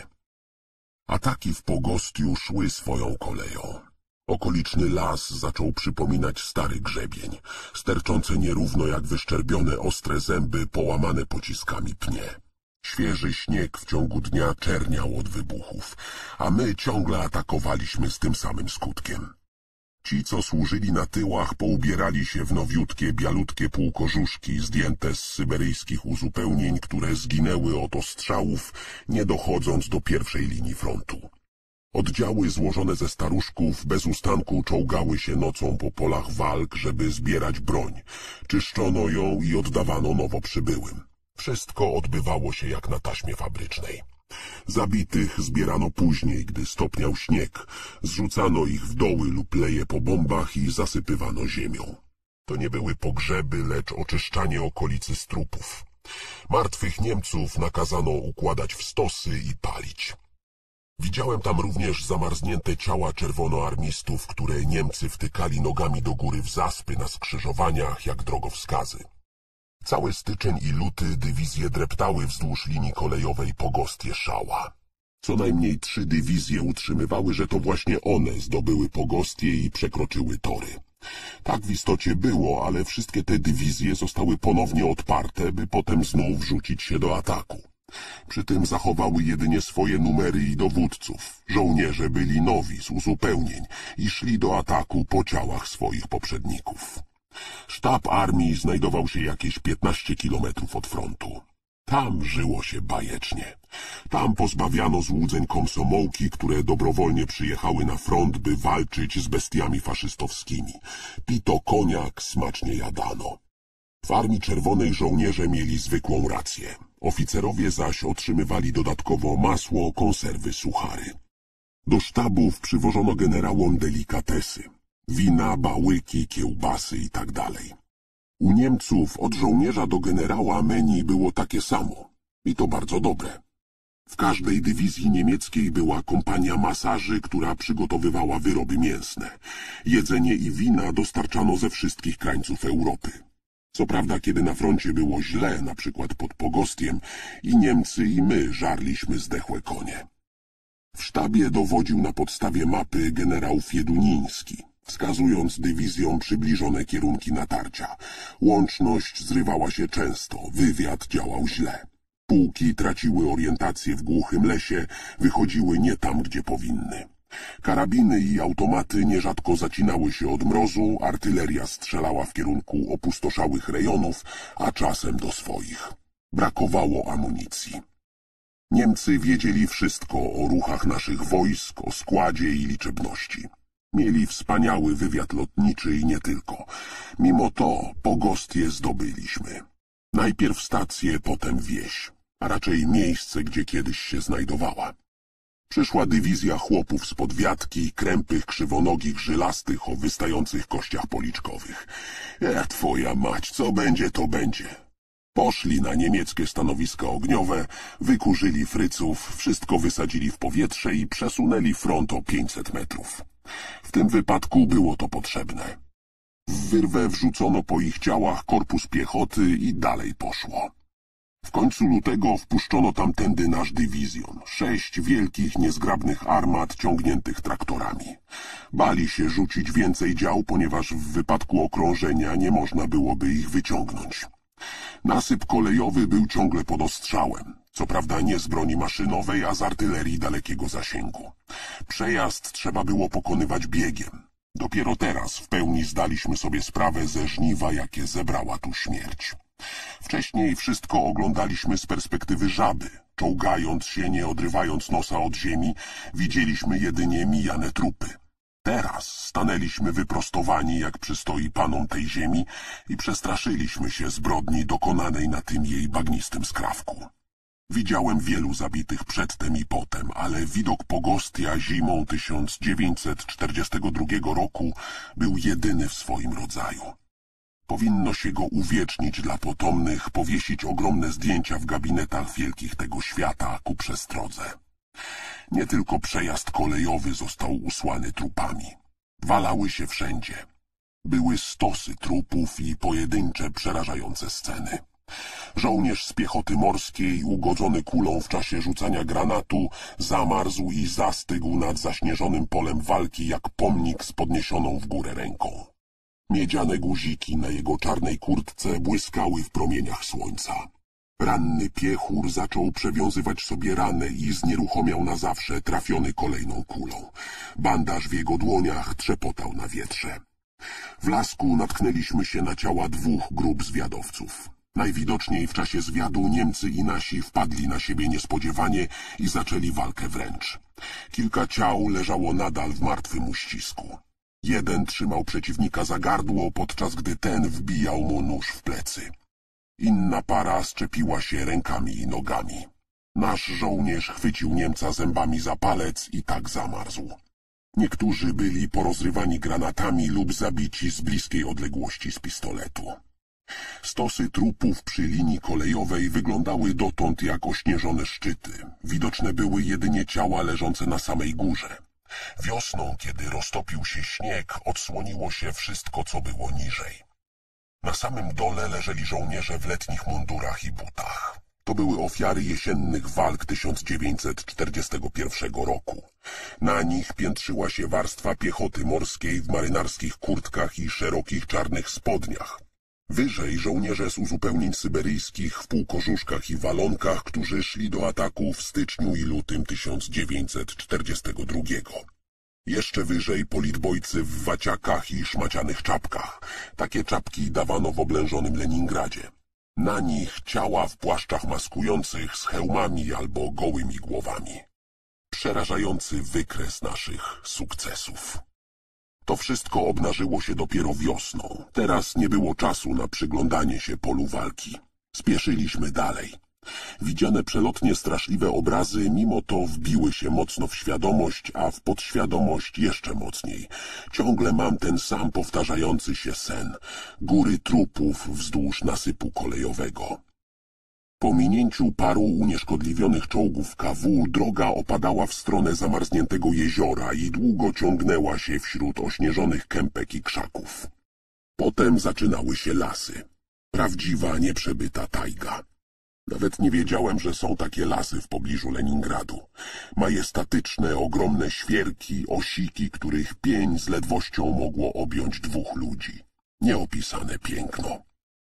Ataki w Pogostiu szły swoją koleją. Okoliczny las zaczął przypominać stary grzebień, sterczące nierówno jak wyszczerbione ostre zęby połamane pociskami pnie. Świeży śnieg w ciągu dnia czerniał od wybuchów, a my ciągle atakowaliśmy z tym samym skutkiem. Ci, co służyli na tyłach, poubierali się w nowiutkie, bialutkie półkożuszki zdjęte z syberyjskich uzupełnień, które zginęły od ostrzałów, nie dochodząc do pierwszej linii frontu. Oddziały złożone ze staruszków bez ustanku czołgały się nocą po polach walk, żeby zbierać broń. Czyszczono ją i oddawano nowo przybyłym. Wszystko odbywało się jak na taśmie fabrycznej. Zabitych zbierano później, gdy stopniał śnieg. Zrzucano ich w doły lub leje po bombach i zasypywano ziemią. To nie były pogrzeby, lecz oczyszczanie okolicy z trupów. Martwych Niemców nakazano układać w stosy i palić. Widziałem tam również zamarznięte ciała czerwonoarmistów, które Niemcy wtykali nogami do góry w zaspy na skrzyżowaniach jak drogowskazy. Cały styczeń i luty dywizje dreptały wzdłuż linii kolejowej Pogostie-Szała. Co najmniej trzy dywizje utrzymywały, że to właśnie one zdobyły Pogostie i przekroczyły tory. Tak w istocie było, ale wszystkie te dywizje zostały ponownie odparte, by potem znów rzucić się do ataku. Przy tym zachowały jedynie swoje numery i dowódców. Żołnierze byli nowi z uzupełnień i szli do ataku po ciałach swoich poprzedników. Sztab armii znajdował się jakieś piętnaście kilometrów od frontu. Tam żyło się bajecznie. Tam pozbawiano złudzeń komsomołki, które dobrowolnie przyjechały na front, by walczyć z bestiami faszystowskimi. Pito koniak, smacznie jadano. W Armii Czerwonej żołnierze mieli zwykłą rację. Oficerowie zaś otrzymywali dodatkowo masło, konserwy, suchary. Do sztabów przywożono generałom delikatesy. Wina, bałyki, kiełbasy i tak dalej. U Niemców od żołnierza do generała menu było takie samo. I to bardzo dobre. W każdej dywizji niemieckiej była kompania masaży, która przygotowywała wyroby mięsne. Jedzenie i wina dostarczano ze wszystkich krańców Europy. Co prawda, kiedy na froncie było źle, na przykład pod Pogostiem, i Niemcy i my żarliśmy zdechłe konie. W sztabie dowodził na podstawie mapy generał Fieduniński, wskazując dywizjom przybliżone kierunki natarcia. Łączność zrywała się często, wywiad działał źle. Pułki traciły orientację w głuchym lesie, wychodziły nie tam, gdzie powinny. Karabiny i automaty nierzadko zacinały się od mrozu, artyleria strzelała w kierunku opustoszałych rejonów, a czasem do swoich. Brakowało amunicji. Niemcy wiedzieli wszystko o ruchach naszych wojsk, o składzie i liczebności. Mieli wspaniały wywiad lotniczy i nie tylko. Mimo to Pogostie zdobyliśmy. Najpierw stację, potem wieś, a raczej miejsce, gdzie kiedyś się znajdowała. Przyszła dywizja chłopów z podwiatki, krępych, krzywonogich, żylastych o wystających kościach policzkowych. Ja twoja mać, co będzie, to będzie. Poszli na niemieckie stanowiska ogniowe, wykurzyli Fryców, wszystko wysadzili w powietrze i przesunęli front o pięćset metrów. W tym wypadku było to potrzebne. W wyrwę wrzucono po ich ciałach korpus piechoty i dalej poszło. W końcu lutego wpuszczono tamtędy nasz dywizjon, sześć wielkich, niezgrabnych armat ciągniętych traktorami. Bali się rzucić więcej dział, ponieważ w wypadku okrążenia nie można byłoby ich wyciągnąć. Nasyp kolejowy był ciągle pod ostrzałem, co prawda nie z broni maszynowej, a z artylerii dalekiego zasięgu. Przejazd trzeba było pokonywać biegiem. Dopiero teraz w pełni zdaliśmy sobie sprawę ze żniwa, jakie zebrała tu śmierć. Wcześniej wszystko oglądaliśmy z perspektywy żaby. Czołgając się, nie odrywając nosa od ziemi, widzieliśmy jedynie mijane trupy. Teraz stanęliśmy wyprostowani, jak przystoi panom tej ziemi, i przestraszyliśmy się zbrodni dokonanej na tym jej bagnistym skrawku. Widziałem wielu zabitych przedtem i potem, ale widok Pogostia zimą tysiąc dziewięćset czterdziestego drugiego roku był jedyny w swoim rodzaju. Powinno się go uwiecznić dla potomnych, powiesić ogromne zdjęcia w gabinetach wielkich tego świata ku przestrodze. Nie tylko przejazd kolejowy został usłany trupami. Walały się wszędzie. Były stosy trupów i pojedyncze, przerażające sceny. Żołnierz z piechoty morskiej, ugodzony kulą w czasie rzucania granatu, zamarzł i zastygł nad zaśnieżonym polem walki jak pomnik z podniesioną w górę ręką. Miedziane guziki na jego czarnej kurtce błyskały w promieniach słońca. Ranny piechur zaczął przewiązywać sobie ranę i znieruchomiał na zawsze, trafiony kolejną kulą. Bandaż w jego dłoniach trzepotał na wietrze. W lasku natknęliśmy się na ciała dwóch grup zwiadowców. Najwidoczniej w czasie zwiadu Niemcy i nasi wpadli na siebie niespodziewanie i zaczęli walkę wręcz. Kilka ciał leżało nadal w martwym uścisku. Jeden trzymał przeciwnika za gardło, podczas gdy ten wbijał mu nóż w plecy. Inna para szczepiła się rękami i nogami. Nasz żołnierz chwycił Niemca zębami za palec i tak zamarzł. Niektórzy byli porozrywani granatami lub zabici z bliskiej odległości z pistoletu. Stosy trupów przy linii kolejowej wyglądały dotąd jak ośnieżone szczyty. Widoczne były jedynie ciała leżące na samej górze. Wiosną, kiedy roztopił się śnieg, odsłoniło się wszystko, co było niżej. Na samym dole leżeli żołnierze w letnich mundurach i butach. To były ofiary jesiennych walk tysiąc dziewięćset czterdziestego pierwszego roku. Na nich piętrzyła się warstwa piechoty morskiej w marynarskich kurtkach i szerokich czarnych spodniach. Wyżej żołnierze z uzupełnień syberyjskich w półkożuszkach i walonkach, którzy szli do ataku w styczniu i lutym tysiąc dziewięćset czterdziestego drugiego. Jeszcze wyżej politbojcy w waciakach i szmacianych czapkach. Takie czapki dawano w oblężonym Leningradzie. Na nich ciała w płaszczach maskujących z hełmami albo gołymi głowami. Przerażający wykres naszych sukcesów. To wszystko obnażyło się dopiero wiosną. Teraz nie było czasu na przyglądanie się polu walki. Spieszyliśmy dalej. Widziane przelotnie straszliwe obrazy mimo to wbiły się mocno w świadomość, a w podświadomość jeszcze mocniej. Ciągle mam ten sam powtarzający się sen. Góry trupów wzdłuż nasypu kolejowego. Po minięciu paru unieszkodliwionych czołgów K W droga opadała w stronę zamarzniętego jeziora i długo ciągnęła się wśród ośnieżonych kępek i krzaków. Potem zaczynały się lasy. Prawdziwa, nieprzebyta tajga. Nawet nie wiedziałem, że są takie lasy w pobliżu Leningradu. Majestatyczne, ogromne świerki, osiki, których pień z ledwością mogło objąć dwóch ludzi. Nieopisane piękno.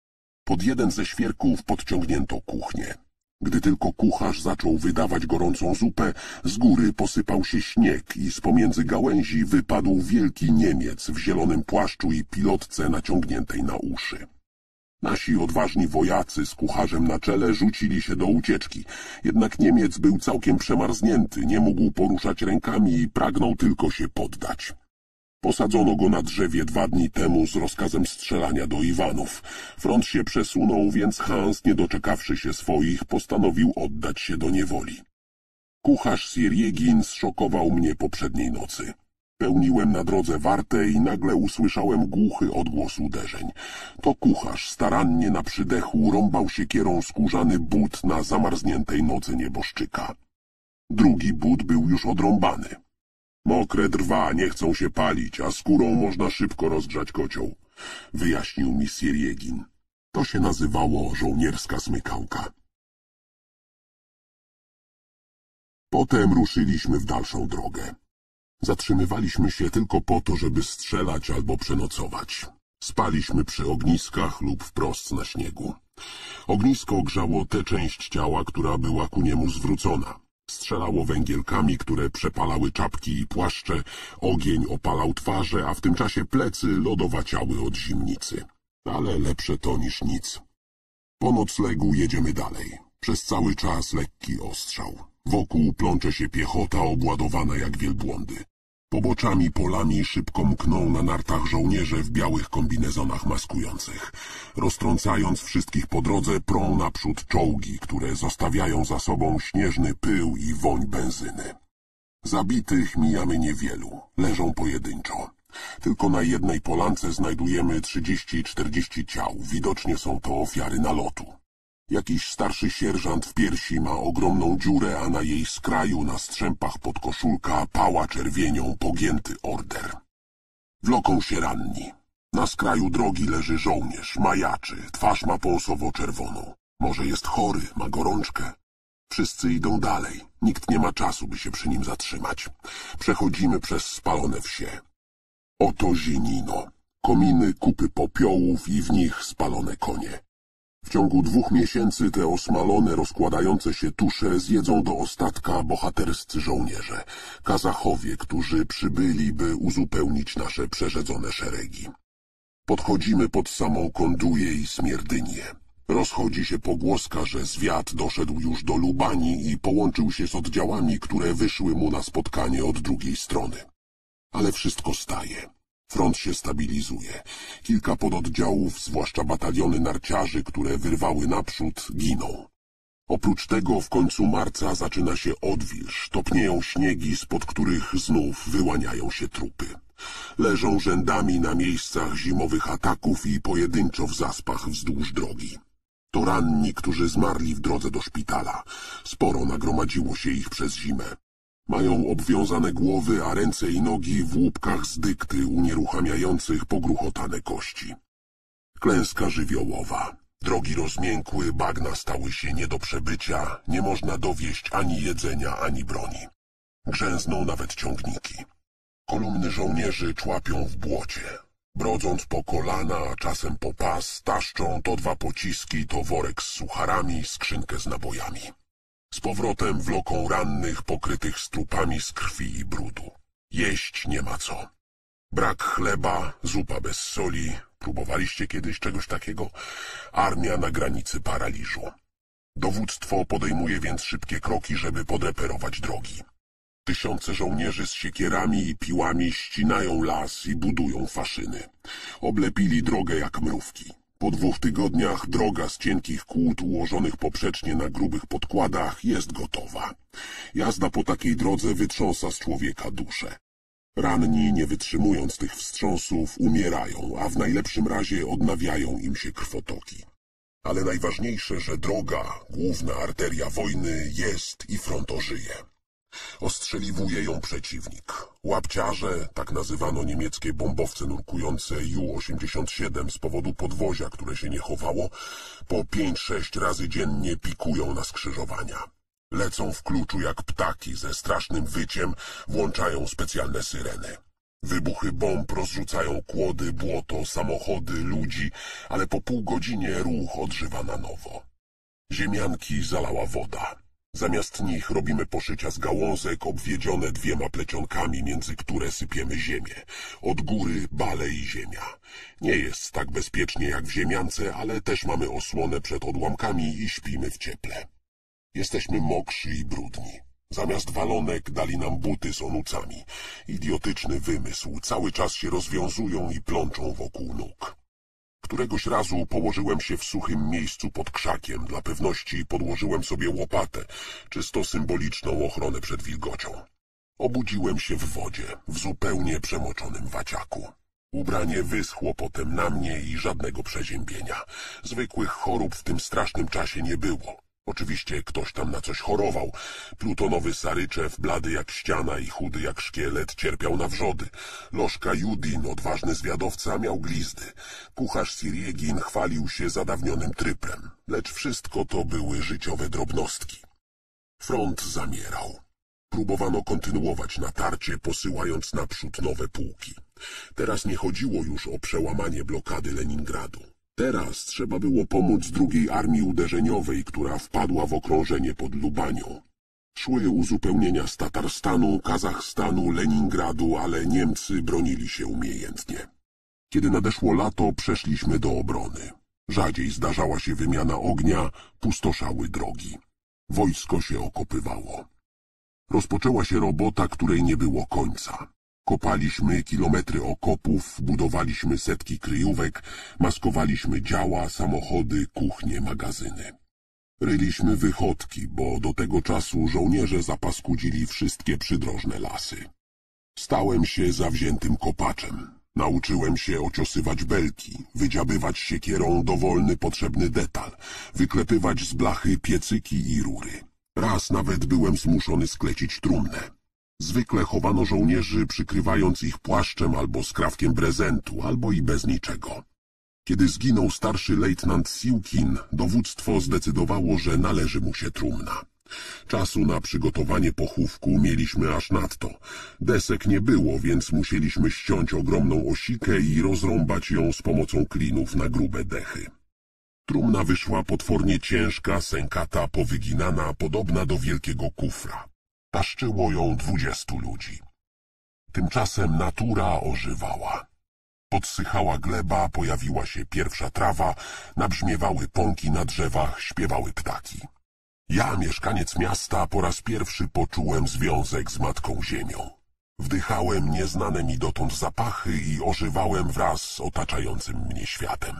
Pod jeden ze świerków podciągnięto kuchnię. Gdy tylko kucharz zaczął wydawać gorącą zupę, z góry posypał się śnieg i z pomiędzy gałęzi wypadł wielki Niemiec w zielonym płaszczu i pilotce naciągniętej na uszy. Nasi odważni wojacy z kucharzem na czele rzucili się do ucieczki, jednak Niemiec był całkiem przemarznięty, nie mógł poruszać rękami i pragnął tylko się poddać. Posadzono go na drzewie dwa dni temu z rozkazem strzelania do Iwanów. Front się przesunął, więc Hans, nie doczekawszy się swoich, postanowił oddać się do niewoli. Kucharz Sierjegin zszokował mnie poprzedniej nocy. Pełniłem na drodze wartę i nagle usłyszałem głuchy odgłos uderzeń. To kucharz starannie na przydechu rąbał siekierą skórzany but na zamarzniętej nodze nieboszczyka. Drugi but był już odrąbany. Mokre drwa nie chcą się palić, a skórą można szybko rozgrzać kocioł, wyjaśnił mi Sierjegin. To się nazywało żołnierska smykałka. Potem ruszyliśmy w dalszą drogę. Zatrzymywaliśmy się tylko po to, żeby strzelać albo przenocować. Spaliśmy przy ogniskach lub wprost na śniegu. Ognisko grzało tę część ciała, która była ku niemu zwrócona. Strzelało węgielkami, które przepalały czapki i płaszcze, ogień opalał twarze, a w tym czasie plecy lodowaciały od zimnicy. Ale lepsze to niż nic. Po noclegu jedziemy dalej. Przez cały czas lekki ostrzał. Wokół plącze się piechota obładowana jak wielbłądy. Poboczami polami szybko mkną na nartach żołnierze w białych kombinezonach maskujących. Roztrącając wszystkich po drodze, prą naprzód czołgi, które zostawiają za sobą śnieżny pył i woń benzyny. Zabitych mijamy niewielu, leżą pojedynczo. Tylko na jednej polance znajdujemy trzydzieści czterdzieści ciał, widocznie są to ofiary nalotu. Jakiś starszy sierżant w piersi ma ogromną dziurę, a na jej skraju na strzępach podkoszulka pała czerwienią pogięty order. Wloką się ranni. Na skraju drogi leży żołnierz, majaczy, twarz ma pąsowo-czerwoną. Może jest chory, ma gorączkę. Wszyscy idą dalej. Nikt nie ma czasu, by się przy nim zatrzymać. Przechodzimy przez spalone wsie. Oto Zienino. Kominy, kupy popiołów i w nich spalone konie. W ciągu dwóch miesięcy te osmalone, rozkładające się tusze zjedzą do ostatka bohaterscy żołnierze, Kazachowie, którzy przybyli, by uzupełnić nasze przerzedzone szeregi. Podchodzimy pod samą Konduję i Smierdynię. Rozchodzi się pogłoska, że zwiad doszedł już do Lubani i połączył się z oddziałami, które wyszły mu na spotkanie od drugiej strony. Ale wszystko staje. Front się stabilizuje. Kilka pododdziałów, zwłaszcza bataliony narciarzy, które wyrwały naprzód, giną. Oprócz tego w końcu marca zaczyna się odwilż, topnieją śniegi, spod których znów wyłaniają się trupy. Leżą rzędami na miejscach zimowych ataków i pojedynczo w zaspach wzdłuż drogi. To ranni, którzy zmarli w drodze do szpitala. Sporo nagromadziło się ich przez zimę. Mają obwiązane głowy, a ręce i nogi w łupkach z dykty unieruchamiających pogruchotane kości. Klęska żywiołowa. Drogi rozmiękły, bagna stały się nie do przebycia, nie można dowieść ani jedzenia, ani broni. Grzęzną nawet ciągniki. Kolumny żołnierzy człapią w błocie. Brodząc po kolana, a czasem po pas, taszczą to dwa pociski, to worek z sucharami, skrzynkę z nabojami. Z powrotem wloką rannych pokrytych strupami z krwi i brudu. Jeść nie ma co. Brak chleba, zupa bez soli. Próbowaliście kiedyś czegoś takiego? Armia na granicy paraliżu. Dowództwo podejmuje więc szybkie kroki, żeby podreperować drogi. Tysiące żołnierzy z siekierami i piłami ścinają las i budują faszyny. Oblepili drogę jak mrówki. Po dwóch tygodniach droga z cienkich kłód ułożonych poprzecznie na grubych podkładach jest gotowa. Jazda po takiej drodze wytrząsa z człowieka duszę. Ranni, nie wytrzymując tych wstrząsów, umierają, a w najlepszym razie odnawiają im się krwotoki. Ale najważniejsze, że droga, główna arteria wojny, jest i front ożyje. Ostrzeliwuje ją przeciwnik. Łapciarze, tak nazywano niemieckie bombowce nurkujące Ju osiemdziesiąt siedem z powodu podwozia, które się nie chowało, po pięć sześć razy dziennie pikują na skrzyżowania. Lecą w kluczu jak ptaki, ze strasznym wyciem włączają specjalne syreny. Wybuchy bomb rozrzucają kłody, błoto, samochody, ludzi, ale po pół godzinie ruch odżywa na nowo. Ziemianki zalała woda. Zamiast nich robimy poszycia z gałązek obwiedzione dwiema plecionkami, między które sypiemy ziemię. Od góry bale i ziemia. Nie jest tak bezpiecznie jak w ziemiance, ale też mamy osłonę przed odłamkami i śpimy w cieple. Jesteśmy mokrzy i brudni. Zamiast walonek dali nam buty z onucami. Idiotyczny wymysł, cały czas się rozwiązują i plączą wokół nóg. Któregoś razu położyłem się w suchym miejscu pod krzakiem. Dla pewności podłożyłem sobie łopatę, czysto symboliczną ochronę przed wilgocią. Obudziłem się w wodzie, w zupełnie przemoczonym waciaku. Ubranie wyschło potem na mnie i żadnego przeziębienia. Zwykłych chorób w tym strasznym czasie nie było. Oczywiście ktoś tam na coś chorował. Plutonowy Saryczew, blady jak ściana i chudy jak szkielet, cierpiał na wrzody. Lożka Judin, odważny zwiadowca, miał glizdy. Kucharz Siriegin chwalił się zadawnionym tryprem. Lecz wszystko to były życiowe drobnostki. Front zamierał. Próbowano kontynuować natarcie, posyłając naprzód nowe pułki. Teraz nie chodziło już o przełamanie blokady Leningradu. Teraz trzeba było pomóc drugiej armii uderzeniowej, która wpadła w okrążenie pod Lubanią. Szły uzupełnienia z Tatarstanu, Kazachstanu, Leningradu, ale Niemcy bronili się umiejętnie. Kiedy nadeszło lato, przeszliśmy do obrony. Rzadziej zdarzała się wymiana ognia, pustoszały drogi. Wojsko się okopywało. Rozpoczęła się robota, której nie było końca. Kopaliśmy kilometry okopów, budowaliśmy setki kryjówek, maskowaliśmy działa, samochody, kuchnie, magazyny. Ryliśmy wychodki, bo do tego czasu żołnierze zapaskudzili wszystkie przydrożne lasy. Stałem się zawziętym kopaczem. Nauczyłem się ociosywać belki, wydziabywać siekierą dowolny potrzebny detal, wyklepywać z blachy piecyki i rury. Raz nawet byłem zmuszony sklecić trumnę. Zwykle chowano żołnierzy, przykrywając ich płaszczem albo skrawkiem prezentu, albo i bez niczego. Kiedy zginął starszy lejtnant Siłkin, dowództwo zdecydowało, że należy mu się trumna. Czasu na przygotowanie pochówku mieliśmy aż nadto. Desek nie było, więc musieliśmy ściąć ogromną osikę i rozrąbać ją z pomocą klinów na grube dechy. Trumna wyszła potwornie ciężka, sękata, powyginana, podobna do wielkiego kufra. Taszczyło ją dwudziestu ludzi. Tymczasem natura ożywała. Podsychała gleba, pojawiła się pierwsza trawa, nabrzmiewały pąki na drzewach, śpiewały ptaki. Ja, mieszkaniec miasta, po raz pierwszy poczułem związek z Matką Ziemią. Wdychałem nieznane mi dotąd zapachy i ożywałem wraz z otaczającym mnie światem.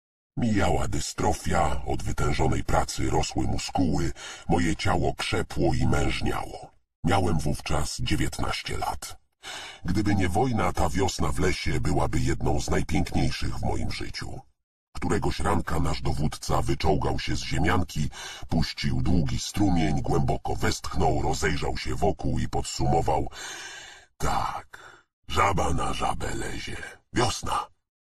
Mijała dystrofia, od wytężonej pracy rosły muskuły, moje ciało krzepło i mężniało. Miałem wówczas dziewiętnaście lat. Gdyby nie wojna, ta wiosna w lesie byłaby jedną z najpiękniejszych w moim życiu. Któregoś ranka nasz dowódca wyczołgał się z ziemianki, puścił długi strumień, głęboko westchnął, rozejrzał się wokół i podsumował: tak, żaba na żabę lezie. Wiosna.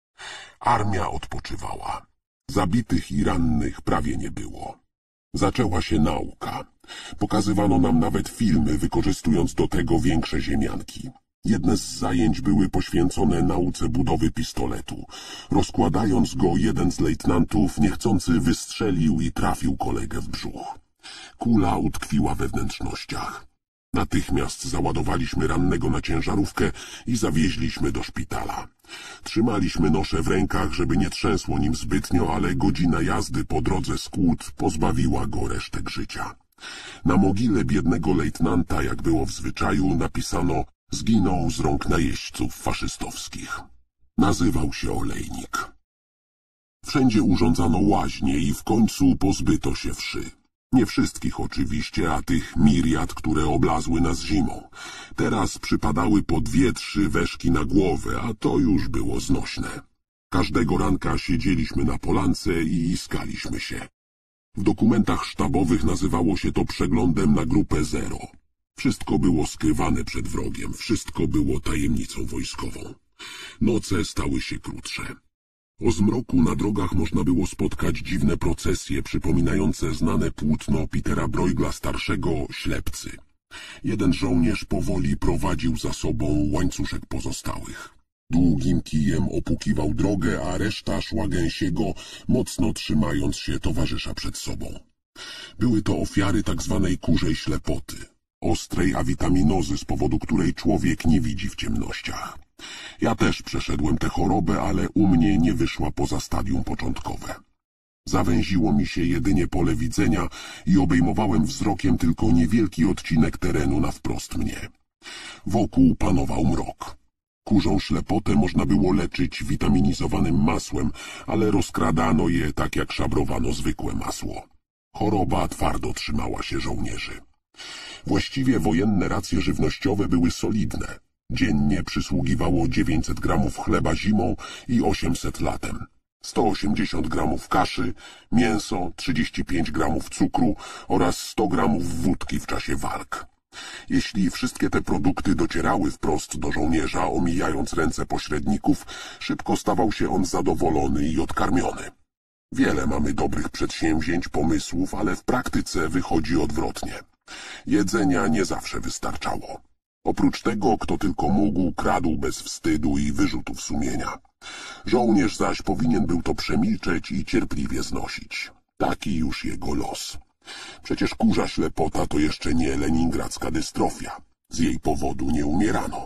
Armia odpoczywała. Zabitych i rannych prawie nie było. Zaczęła się nauka. Pokazywano nam nawet filmy, wykorzystując do tego większe ziemianki. Jedne z zajęć były poświęcone nauce budowy pistoletu. Rozkładając go, jeden z lejtnantów niechcący wystrzelił i trafił kolegę w brzuch. Kula utkwiła we wnętrznościach. Natychmiast załadowaliśmy rannego na ciężarówkę i zawieźliśmy do szpitala. Trzymaliśmy nosze w rękach, żeby nie trzęsło nim zbytnio, ale godzina jazdy po drodze z Kłód pozbawiła go resztek życia. Na mogile biednego lejtnanta, jak było w zwyczaju, napisano: zginął z rąk najeźdźców faszystowskich. Nazywał się Olejnik. Wszędzie urządzano łaźnie i w końcu pozbyto się wszy. Nie wszystkich oczywiście, a tych miriad, które oblazły nas zimą. Teraz przypadały po dwie, trzy weszki na głowę, a to już było znośne. Każdego ranka siedzieliśmy na polance i iskaliśmy się. W dokumentach sztabowych nazywało się to przeglądem na grupę zero. Wszystko było skrywane przed wrogiem, wszystko było tajemnicą wojskową. Noce stały się krótsze. O zmroku na drogach można było spotkać dziwne procesje przypominające znane płótno Petera Bruegla starszego Ślepcy. Jeden żołnierz powoli prowadził za sobą łańcuszek pozostałych. Długim kijem opukiwał drogę, a reszta szła gęsiego, mocno trzymając się towarzysza przed sobą. Były to ofiary tak zwanej kurzej ślepoty, ostrej awitaminozy, z powodu której człowiek nie widzi w ciemnościach. Ja też przeszedłem tę chorobę, ale u mnie nie wyszła poza stadium początkowe. Zawęziło mi się jedynie pole widzenia i obejmowałem wzrokiem tylko niewielki odcinek terenu na wprost mnie. Wokół panował mrok. Kurzą ślepotę można było leczyć witaminizowanym masłem, ale rozkradano je tak jak szabrowano zwykłe masło. Choroba twardo trzymała się żołnierzy. Właściwie wojenne racje żywnościowe były solidne. Dziennie przysługiwało dziewięćset gramów chleba zimą i osiemset latem. sto osiemdziesiąt gramów kaszy, mięso, trzydzieści pięć gramów cukru oraz sto gramów wódki w czasie walk. Jeśli wszystkie te produkty docierały wprost do żołnierza, omijając ręce pośredników, szybko stawał się on zadowolony i odkarmiony. Wiele mamy dobrych przedsięwzięć, pomysłów, ale w praktyce wychodzi odwrotnie. Jedzenia nie zawsze wystarczało. Oprócz tego, kto tylko mógł, kradł bez wstydu i wyrzutów sumienia. Żołnierz zaś powinien był to przemilczeć i cierpliwie znosić. Taki już jego los. Przecież kurza ślepota to jeszcze nie leningradzka dystrofia. Z jej powodu nie umierano.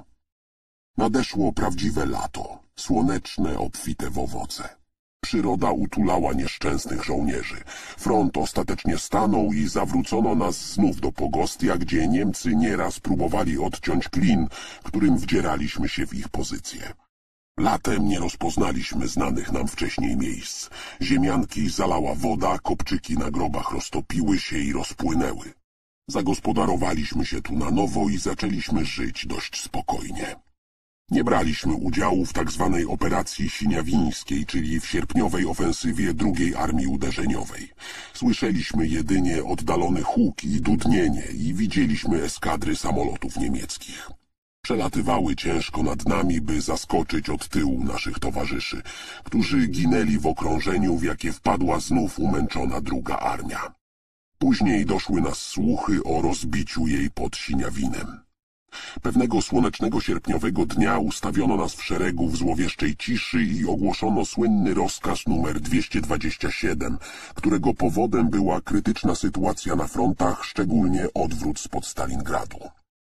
Nadeszło prawdziwe lato, słoneczne, obfite w owoce. Przyroda utulała nieszczęsnych żołnierzy. Front ostatecznie stanął i zawrócono nas znów do Pogostia, gdzie Niemcy nieraz próbowali odciąć klin, którym wdzieraliśmy się w ich pozycję. Latem nie rozpoznaliśmy znanych nam wcześniej miejsc. Ziemianki zalała woda, kopczyki na grobach roztopiły się i rozpłynęły. Zagospodarowaliśmy się tu na nowo i zaczęliśmy żyć dość spokojnie. Nie braliśmy udziału w tak zwanej operacji siniawińskiej, czyli w sierpniowej ofensywie drugiej Armii Uderzeniowej. Słyszeliśmy jedynie oddalony huk i dudnienie i widzieliśmy eskadry samolotów niemieckich. Przelatywały ciężko nad nami, by zaskoczyć od tyłu naszych towarzyszy, którzy ginęli w okrążeniu, w jakie wpadła znów umęczona druga armia. Później doszły nas słuchy o rozbiciu jej pod Siniawinem. Pewnego słonecznego sierpniowego dnia ustawiono nas w szeregu w złowieszczej ciszy i ogłoszono słynny rozkaz numer dwieście dwadzieścia siedem, którego powodem była krytyczna sytuacja na frontach, szczególnie odwrót spod Stalingradu.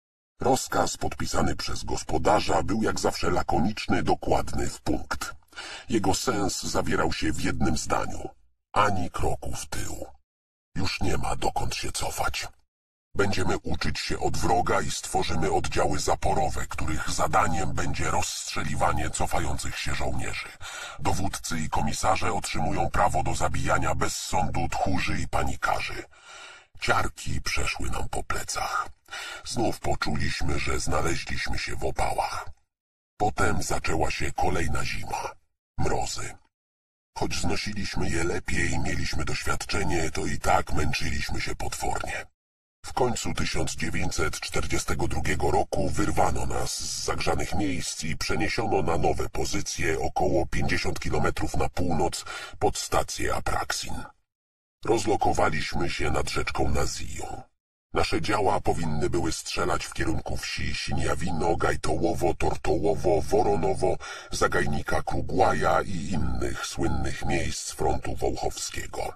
Rozkaz podpisany przez gospodarza był jak zawsze lakoniczny, dokładny, w punkt. Jego sens zawierał się w jednym zdaniu. Ani kroku w tył. Już nie ma dokąd się cofać. Będziemy uczyć się od wroga i stworzymy oddziały zaporowe, których zadaniem będzie rozstrzeliwanie cofających się żołnierzy. Dowódcy i komisarze otrzymują prawo do zabijania bez sądu tchórzy i panikarzy. Ciarki przeszły nam po plecach. Znów poczuliśmy, że znaleźliśmy się w opałach. Potem zaczęła się kolejna zima. Mrozy. Choć znosiliśmy je lepiej i mieliśmy doświadczenie, to i tak męczyliśmy się potwornie. W końcu tysiąc dziewięćset czterdziestego drugiego roku wyrwano nas z zagrzanych miejsc i przeniesiono na nowe pozycje około pięćdziesiąt kilometrów na północ pod stację Apraksin. Rozlokowaliśmy się nad rzeczką Naziją. Nasze działa powinny były strzelać w kierunku wsi Siniawino, Gajtołowo, Tortołowo, Woronowo, Zagajnika Krugłaja i innych słynnych miejsc frontu wołchowskiego.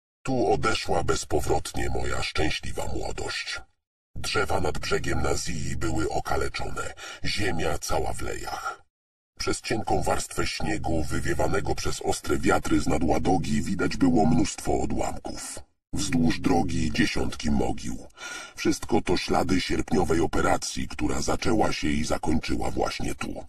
Tu odeszła bezpowrotnie moja szczęśliwa młodość. Drzewa nad brzegiem Nazii były okaleczone, ziemia cała w lejach. Przez cienką warstwę śniegu, wywiewanego przez ostre wiatry z nad Ładogi, widać było mnóstwo odłamków. Wzdłuż drogi dziesiątki mogił. Wszystko to ślady sierpniowej operacji, która zaczęła się i zakończyła właśnie tu.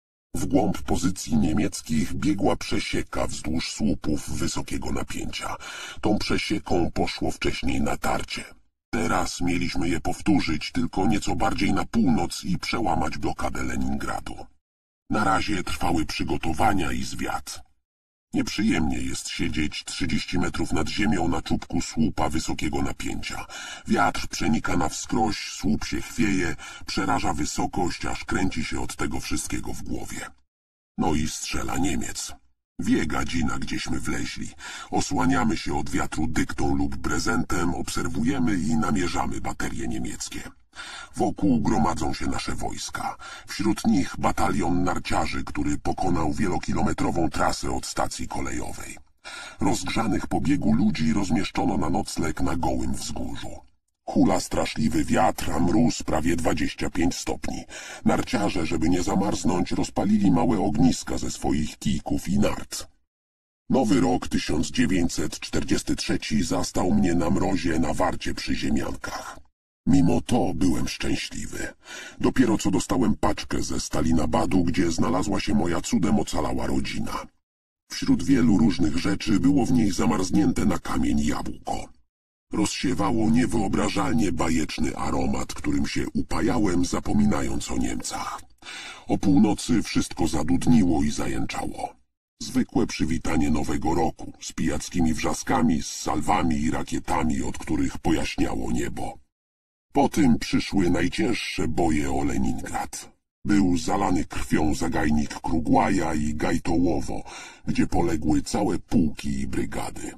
W głąb pozycji niemieckich biegła przesieka wzdłuż słupów wysokiego napięcia. Tą przesieką poszło wcześniej natarcie. Teraz mieliśmy je powtórzyć, tylko nieco bardziej na północ i przełamać blokadę Leningradu. Na razie trwały przygotowania i zwiat. Nieprzyjemnie jest siedzieć trzydzieści metrów nad ziemią na czubku słupa wysokiego napięcia. Wiatr przenika na wskroś, słup się chwieje, przeraża wysokość, aż kręci się od tego wszystkiego w głowie. No i strzela Niemiec. Wie gadzina, gdzieśmy wleźli. Osłaniamy się od wiatru dyktą lub brezentem, obserwujemy i namierzamy baterie niemieckie. Wokół gromadzą się nasze wojska. Wśród nich batalion narciarzy, który pokonał wielokilometrową trasę od stacji kolejowej. Rozgrzanych po biegu ludzi rozmieszczono na nocleg na gołym wzgórzu. Hula straszliwy wiatr, a mróz prawie dwadzieścia pięć stopni. Narciarze, żeby nie zamarznąć, rozpalili małe ogniska ze swoich kijków i nart. Nowy rok tysiąc dziewięćset czterdziesty trzeci zastał mnie na mrozie na warcie przy ziemiankach. Mimo to byłem szczęśliwy. Dopiero co dostałem paczkę ze Stalinabadu, gdzie znalazła się moja cudem ocalała rodzina. Wśród wielu różnych rzeczy było w niej zamarznięte na kamień jabłko. Rozsiewało niewyobrażalnie bajeczny aromat, którym się upajałem, zapominając o Niemcach. O północy wszystko zadudniło i zajęczało. Zwykłe przywitanie Nowego Roku, z pijackimi wrzaskami, z salwami i rakietami, od których pojaśniało niebo. Potem przyszły najcięższe boje o Leningrad. Był zalany krwią zagajnik Krugłaja i Gajtołowo, gdzie poległy całe pułki i brygady.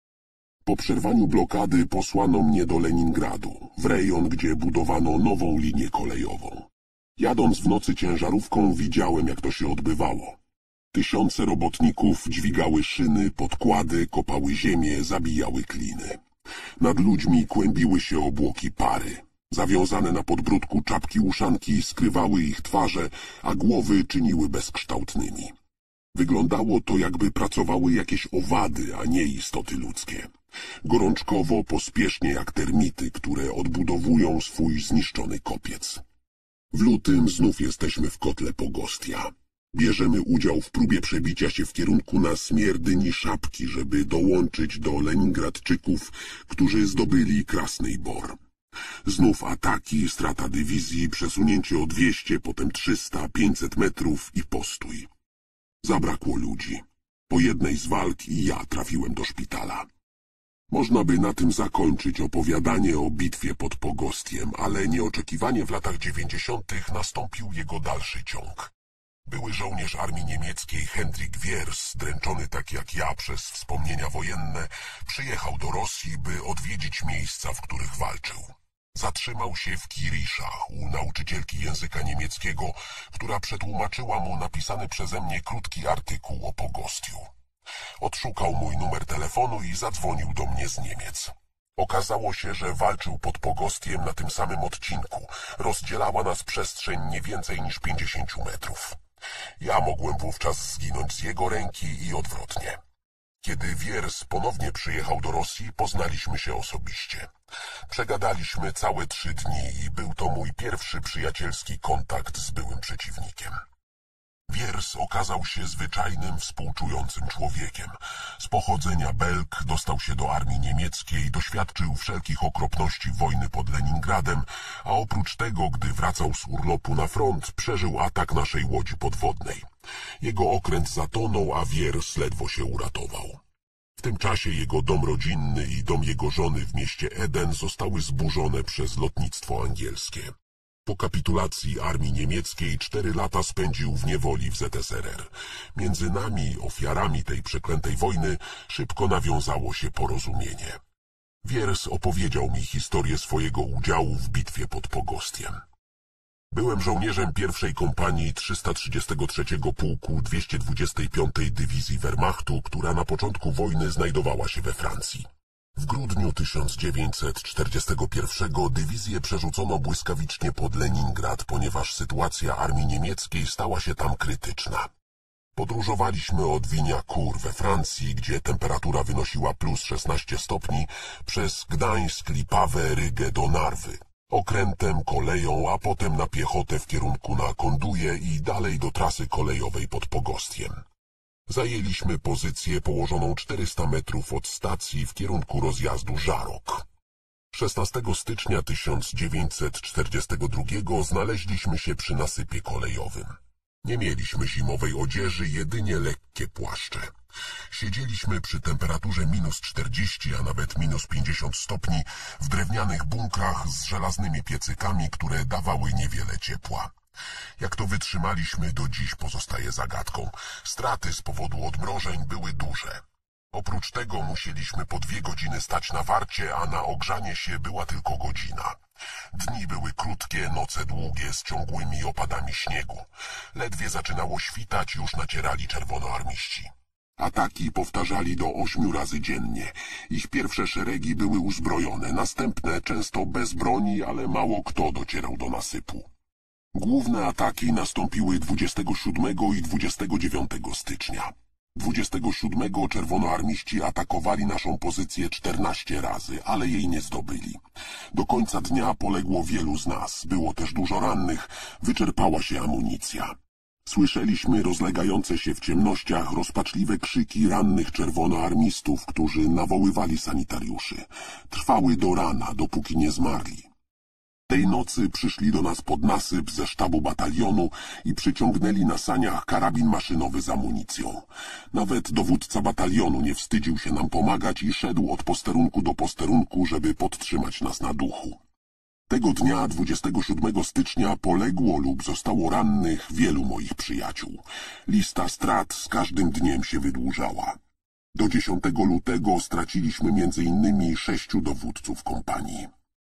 Po przerwaniu blokady posłano mnie do Leningradu, w rejon, gdzie budowano nową linię kolejową. Jadąc w nocy ciężarówką, widziałem, jak to się odbywało. Tysiące robotników dźwigały szyny, podkłady, kopały ziemię, zabijały kliny. Nad ludźmi kłębiły się obłoki pary. Zawiązane na podbródku czapki uszanki skrywały ich twarze, a głowy czyniły bezkształtnymi. Wyglądało to, jakby pracowały jakieś owady, a nie istoty ludzkie. Gorączkowo, pospiesznie jak termity, które odbudowują swój zniszczony kopiec. W lutym znów jesteśmy w kotle Pogostia. Bierzemy udział w próbie przebicia się w kierunku na Smierdyni Szapki, żeby dołączyć do Leningradczyków, którzy zdobyli Krasny Bor. Znów ataki, strata dywizji, przesunięcie o dwieście, potem trzysta, pięćset metrów i postój. Zabrakło ludzi. Po jednej z walk i ja trafiłem do szpitala. Można by na tym zakończyć opowiadanie o bitwie pod Pogostiem, ale nieoczekiwanie w latach dziewięćdziesiątych nastąpił jego dalszy ciąg. Były żołnierz armii niemieckiej Hendrik Wiers, dręczony tak jak ja przez wspomnienia wojenne, przyjechał do Rosji, by odwiedzić miejsca, w których walczył. Zatrzymał się w Kiriszach u nauczycielki języka niemieckiego, która przetłumaczyła mu napisany przeze mnie krótki artykuł o Pogostiu. Odszukał mój numer telefonu i zadzwonił do mnie z Niemiec. Okazało się, że walczył pod Pogostiem na tym samym odcinku. Rozdzielała nas przestrzeń nie więcej niż pięćdziesięciu metrów. Ja mogłem wówczas zginąć z jego ręki i odwrotnie. Kiedy Wiers ponownie przyjechał do Rosji, poznaliśmy się osobiście. Przegadaliśmy całe trzy dni i był to mój pierwszy przyjacielski kontakt z byłym przeciwnikiem. Wiers okazał się zwyczajnym, współczującym człowiekiem. Z pochodzenia Belg dostał się do armii niemieckiej, doświadczył wszelkich okropności wojny pod Leningradem, a oprócz tego, gdy wracał z urlopu na front, przeżył atak naszej łodzi podwodnej. Jego okręt zatonął, a Wiers ledwo się uratował. W tym czasie jego dom rodzinny i dom jego żony w mieście Eden zostały zburzone przez lotnictwo angielskie. Po kapitulacji armii niemieckiej cztery lata spędził w niewoli w Z S R R. Między nami, ofiarami tej przeklętej wojny, szybko nawiązało się porozumienie. Wiers opowiedział mi historię swojego udziału w bitwie pod Pogostiem. Byłem żołnierzem pierwszej kompanii trzysta trzydziestego trzeciego Pułku dwieście dwudziestej piątej Dywizji Wehrmachtu, która na początku wojny znajdowała się we Francji. W grudniu tysiąc dziewięćset czterdziestego pierwszego dywizję przerzucono błyskawicznie pod Leningrad, ponieważ sytuacja armii niemieckiej stała się tam krytyczna. Podróżowaliśmy od Winiacour we Francji, gdzie temperatura wynosiła plus szesnaście stopni, przez Gdańsk, Lipawę, Rygę do Narwy. Okrętem, koleją, a potem na piechotę w kierunku na Konduje i dalej do trasy kolejowej pod Pogostiem. Zajęliśmy pozycję położoną czterysta metrów od stacji w kierunku rozjazdu Żarok. szesnastego stycznia tysiąc dziewięćset czterdziestego drugiego znaleźliśmy się przy nasypie kolejowym. Nie mieliśmy zimowej odzieży, jedynie lekkie płaszcze. Siedzieliśmy przy temperaturze minus czterdzieści, a nawet minus pięćdziesiąt stopni w drewnianych bunkrach z żelaznymi piecykami, które dawały niewiele ciepła. Jak to wytrzymaliśmy, do dziś pozostaje zagadką. Straty z powodu odmrożeń były duże. Oprócz tego musieliśmy po dwie godziny stać na warcie, a na ogrzanie się była tylko godzina. Dni były krótkie, noce długie, z ciągłymi opadami śniegu. Ledwie zaczynało świtać, już nacierali czerwonoarmiści. Ataki powtarzali do ośmiu razy dziennie. Ich pierwsze szeregi były uzbrojone, następne często bez broni, ale mało kto docierał do nasypu. Główne ataki nastąpiły dwudziestego siódmego i dwudziestego dziewiątego stycznia. dwudziestego siódmego czerwonoarmiści atakowali naszą pozycję czternaście razy, ale jej nie zdobyli. Do końca dnia poległo wielu z nas, było też dużo rannych, wyczerpała się amunicja. Słyszeliśmy rozlegające się w ciemnościach rozpaczliwe krzyki rannych czerwonoarmistów, którzy nawoływali sanitariuszy. Trwały do rana, dopóki nie zmarli. Tej nocy przyszli do nas pod nasyp ze sztabu batalionu i przyciągnęli na saniach karabin maszynowy z amunicją. Nawet dowódca batalionu nie wstydził się nam pomagać i szedł od posterunku do posterunku, żeby podtrzymać nas na duchu. Tego dnia, dwudziestego siódmego stycznia, poległo lub zostało rannych wielu moich przyjaciół. Lista strat z każdym dniem się wydłużała. Do dziesiątego lutego straciliśmy między innymi sześciu dowódców kompanii.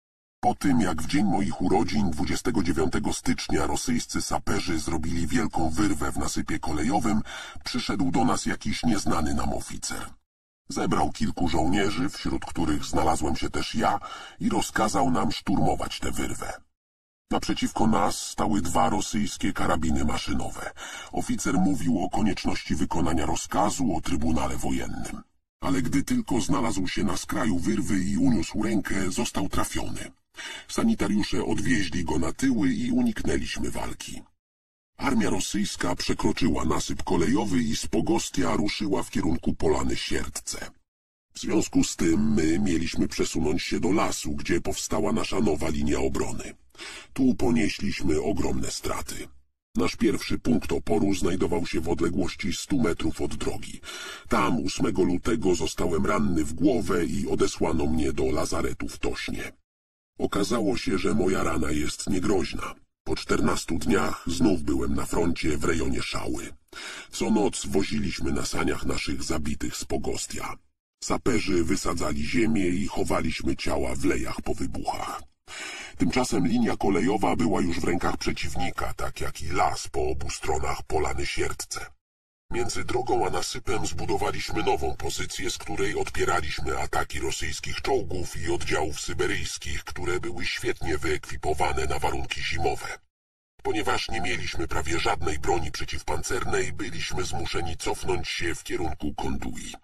Po tym, jak w dzień moich urodzin, dwudziestego dziewiątego stycznia, rosyjscy saperzy zrobili wielką wyrwę w nasypie kolejowym, przyszedł do nas jakiś nieznany nam oficer. Zebrał kilku żołnierzy, wśród których znalazłem się też ja, i rozkazał nam szturmować tę wyrwę. Naprzeciwko nas stały dwa rosyjskie karabiny maszynowe. Oficer mówił o konieczności wykonania rozkazu, o trybunale wojennym. Ale gdy tylko znalazł się na skraju wyrwy i uniósł rękę, został trafiony. Sanitariusze odwieźli go na tyły i uniknęliśmy walki. Armia rosyjska przekroczyła nasyp kolejowy i z Pogostia ruszyła w kierunku Polany Siertce. W związku z tym my mieliśmy przesunąć się do lasu, gdzie powstała nasza nowa linia obrony. Tu ponieśliśmy ogromne straty. Nasz pierwszy punkt oporu znajdował się w odległości stu metrów od drogi. Tam ósmego lutego zostałem ranny w głowę i odesłano mnie do lazaretu w Tośnie. Okazało się, że moja rana jest niegroźna. Po czternastu dniach znów byłem na froncie w rejonie Szały. Co noc woziliśmy na saniach naszych zabitych z Pogostia. Saperzy wysadzali ziemię i chowaliśmy ciała w lejach po wybuchach. Tymczasem linia kolejowa była już w rękach przeciwnika, tak jak i las po obu stronach Polany Siertce. Między drogą a nasypem zbudowaliśmy nową pozycję, z której odpieraliśmy ataki rosyjskich czołgów i oddziałów syberyjskich, które były świetnie wyekwipowane na warunki zimowe. Ponieważ nie mieliśmy prawie żadnej broni przeciwpancernej, byliśmy zmuszeni cofnąć się w kierunku Kondui.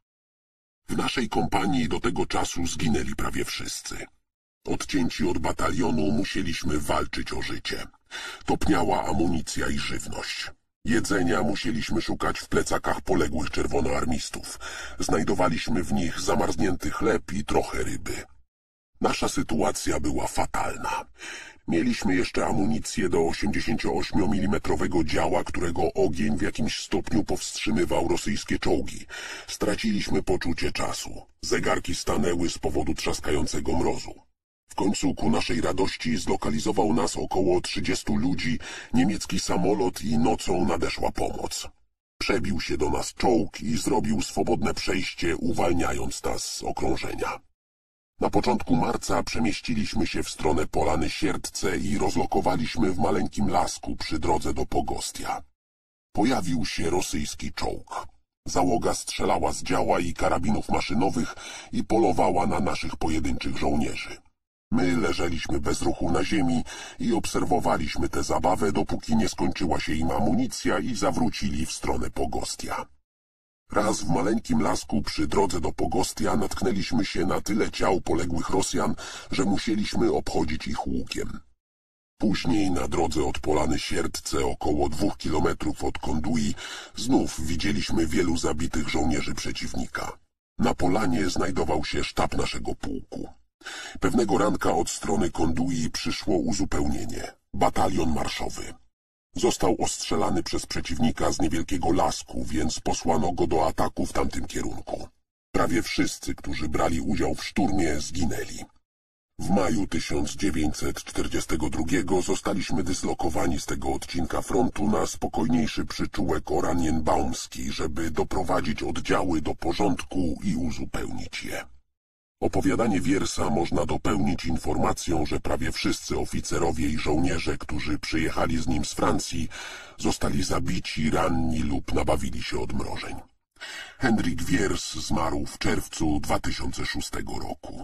W naszej kompanii do tego czasu zginęli prawie wszyscy. Odcięci od batalionu musieliśmy walczyć o życie. Topniała amunicja i żywność. Jedzenia musieliśmy szukać w plecakach poległych czerwonoarmistów. Znajdowaliśmy w nich zamarznięty chleb i trochę ryby. Nasza sytuacja była fatalna. Mieliśmy jeszcze amunicję do osiemdziesięcioośmiomilimetrowego działa, którego ogień w jakimś stopniu powstrzymywał rosyjskie czołgi. Straciliśmy poczucie czasu. Zegarki stanęły z powodu trzaskającego mrozu. W końcu ku naszej radości zlokalizował nas około trzydziestu ludzi, niemiecki samolot i nocą nadeszła pomoc. Przebił się do nas czołg i zrobił swobodne przejście, uwalniając nas z okrążenia. Na początku marca przemieściliśmy się w stronę Polany Siertce i rozlokowaliśmy w maleńkim lasku przy drodze do Pogostia. Pojawił się rosyjski czołg. Załoga strzelała z działa i karabinów maszynowych i polowała na naszych pojedynczych żołnierzy. My leżeliśmy bez ruchu na ziemi i obserwowaliśmy tę zabawę, dopóki nie skończyła się im amunicja i zawrócili w stronę Pogostia. Raz w maleńkim lasku przy drodze do Pogostia natknęliśmy się na tyle ciał poległych Rosjan, że musieliśmy obchodzić ich łukiem. Później na drodze od Polany Siertce, około dwóch kilometrów od Kondui, znów widzieliśmy wielu zabitych żołnierzy przeciwnika. Na polanie znajdował się sztab naszego pułku. Pewnego ranka od strony Kondui przyszło uzupełnienie, batalion marszowy. Został ostrzelany przez przeciwnika z niewielkiego lasku, więc posłano go do ataku w tamtym kierunku. Prawie wszyscy, którzy brali udział w szturmie, zginęli. W maju tysiąc dziewięćset czterdziestego drugiego zostaliśmy dyslokowani z tego odcinka frontu na spokojniejszy przyczółek Oranienbaumski, żeby doprowadzić oddziały do porządku i uzupełnić je. Opowiadanie wiersa można dopełnić informacją, że prawie wszyscy oficerowie i żołnierze, którzy przyjechali z nim z Francji, zostali zabici, ranni lub nabawili się odmrożeń. Henryk Wiers zmarł w czerwcu dwa tysiące szóstego roku.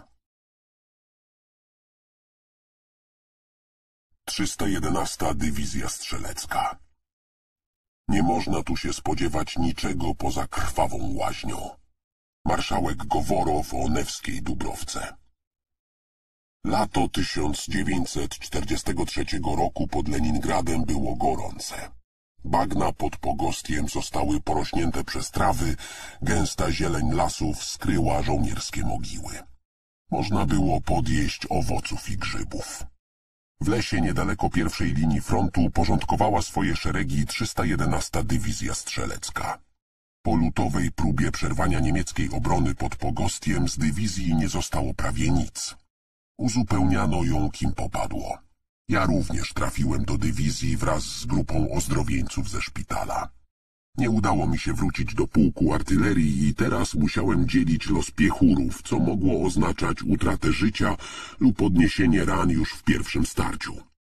trzysta jedenasta Dywizja Strzelecka. Nie można tu się spodziewać niczego poza krwawą łaźnią. Marszałek Goworow o Newskiej Dubrowce. Lato tysiąc dziewięćset czterdziestego trzeciego roku pod Leningradem było gorące. Bagna pod pogostiem zostały porośnięte przez trawy, gęsta zieleń lasów skryła żołnierskie mogiły. Można było podjeść owoców i grzybów. W lesie niedaleko pierwszej linii frontu porządkowała swoje szeregi trzysta jedenasta Dywizja Strzelecka. Po lutowej próbie przerwania niemieckiej obrony pod pogostiem z dywizji nie zostało prawie nic. Uzupełniano ją kim popadło. Ja również trafiłem do dywizji wraz z grupą ozdrowieńców ze szpitala. Nie udało mi się wrócić do pułku artylerii i teraz musiałem dzielić los piechurów, co mogło oznaczać utratę życia lub odniesienie ran już w pierwszym starciu.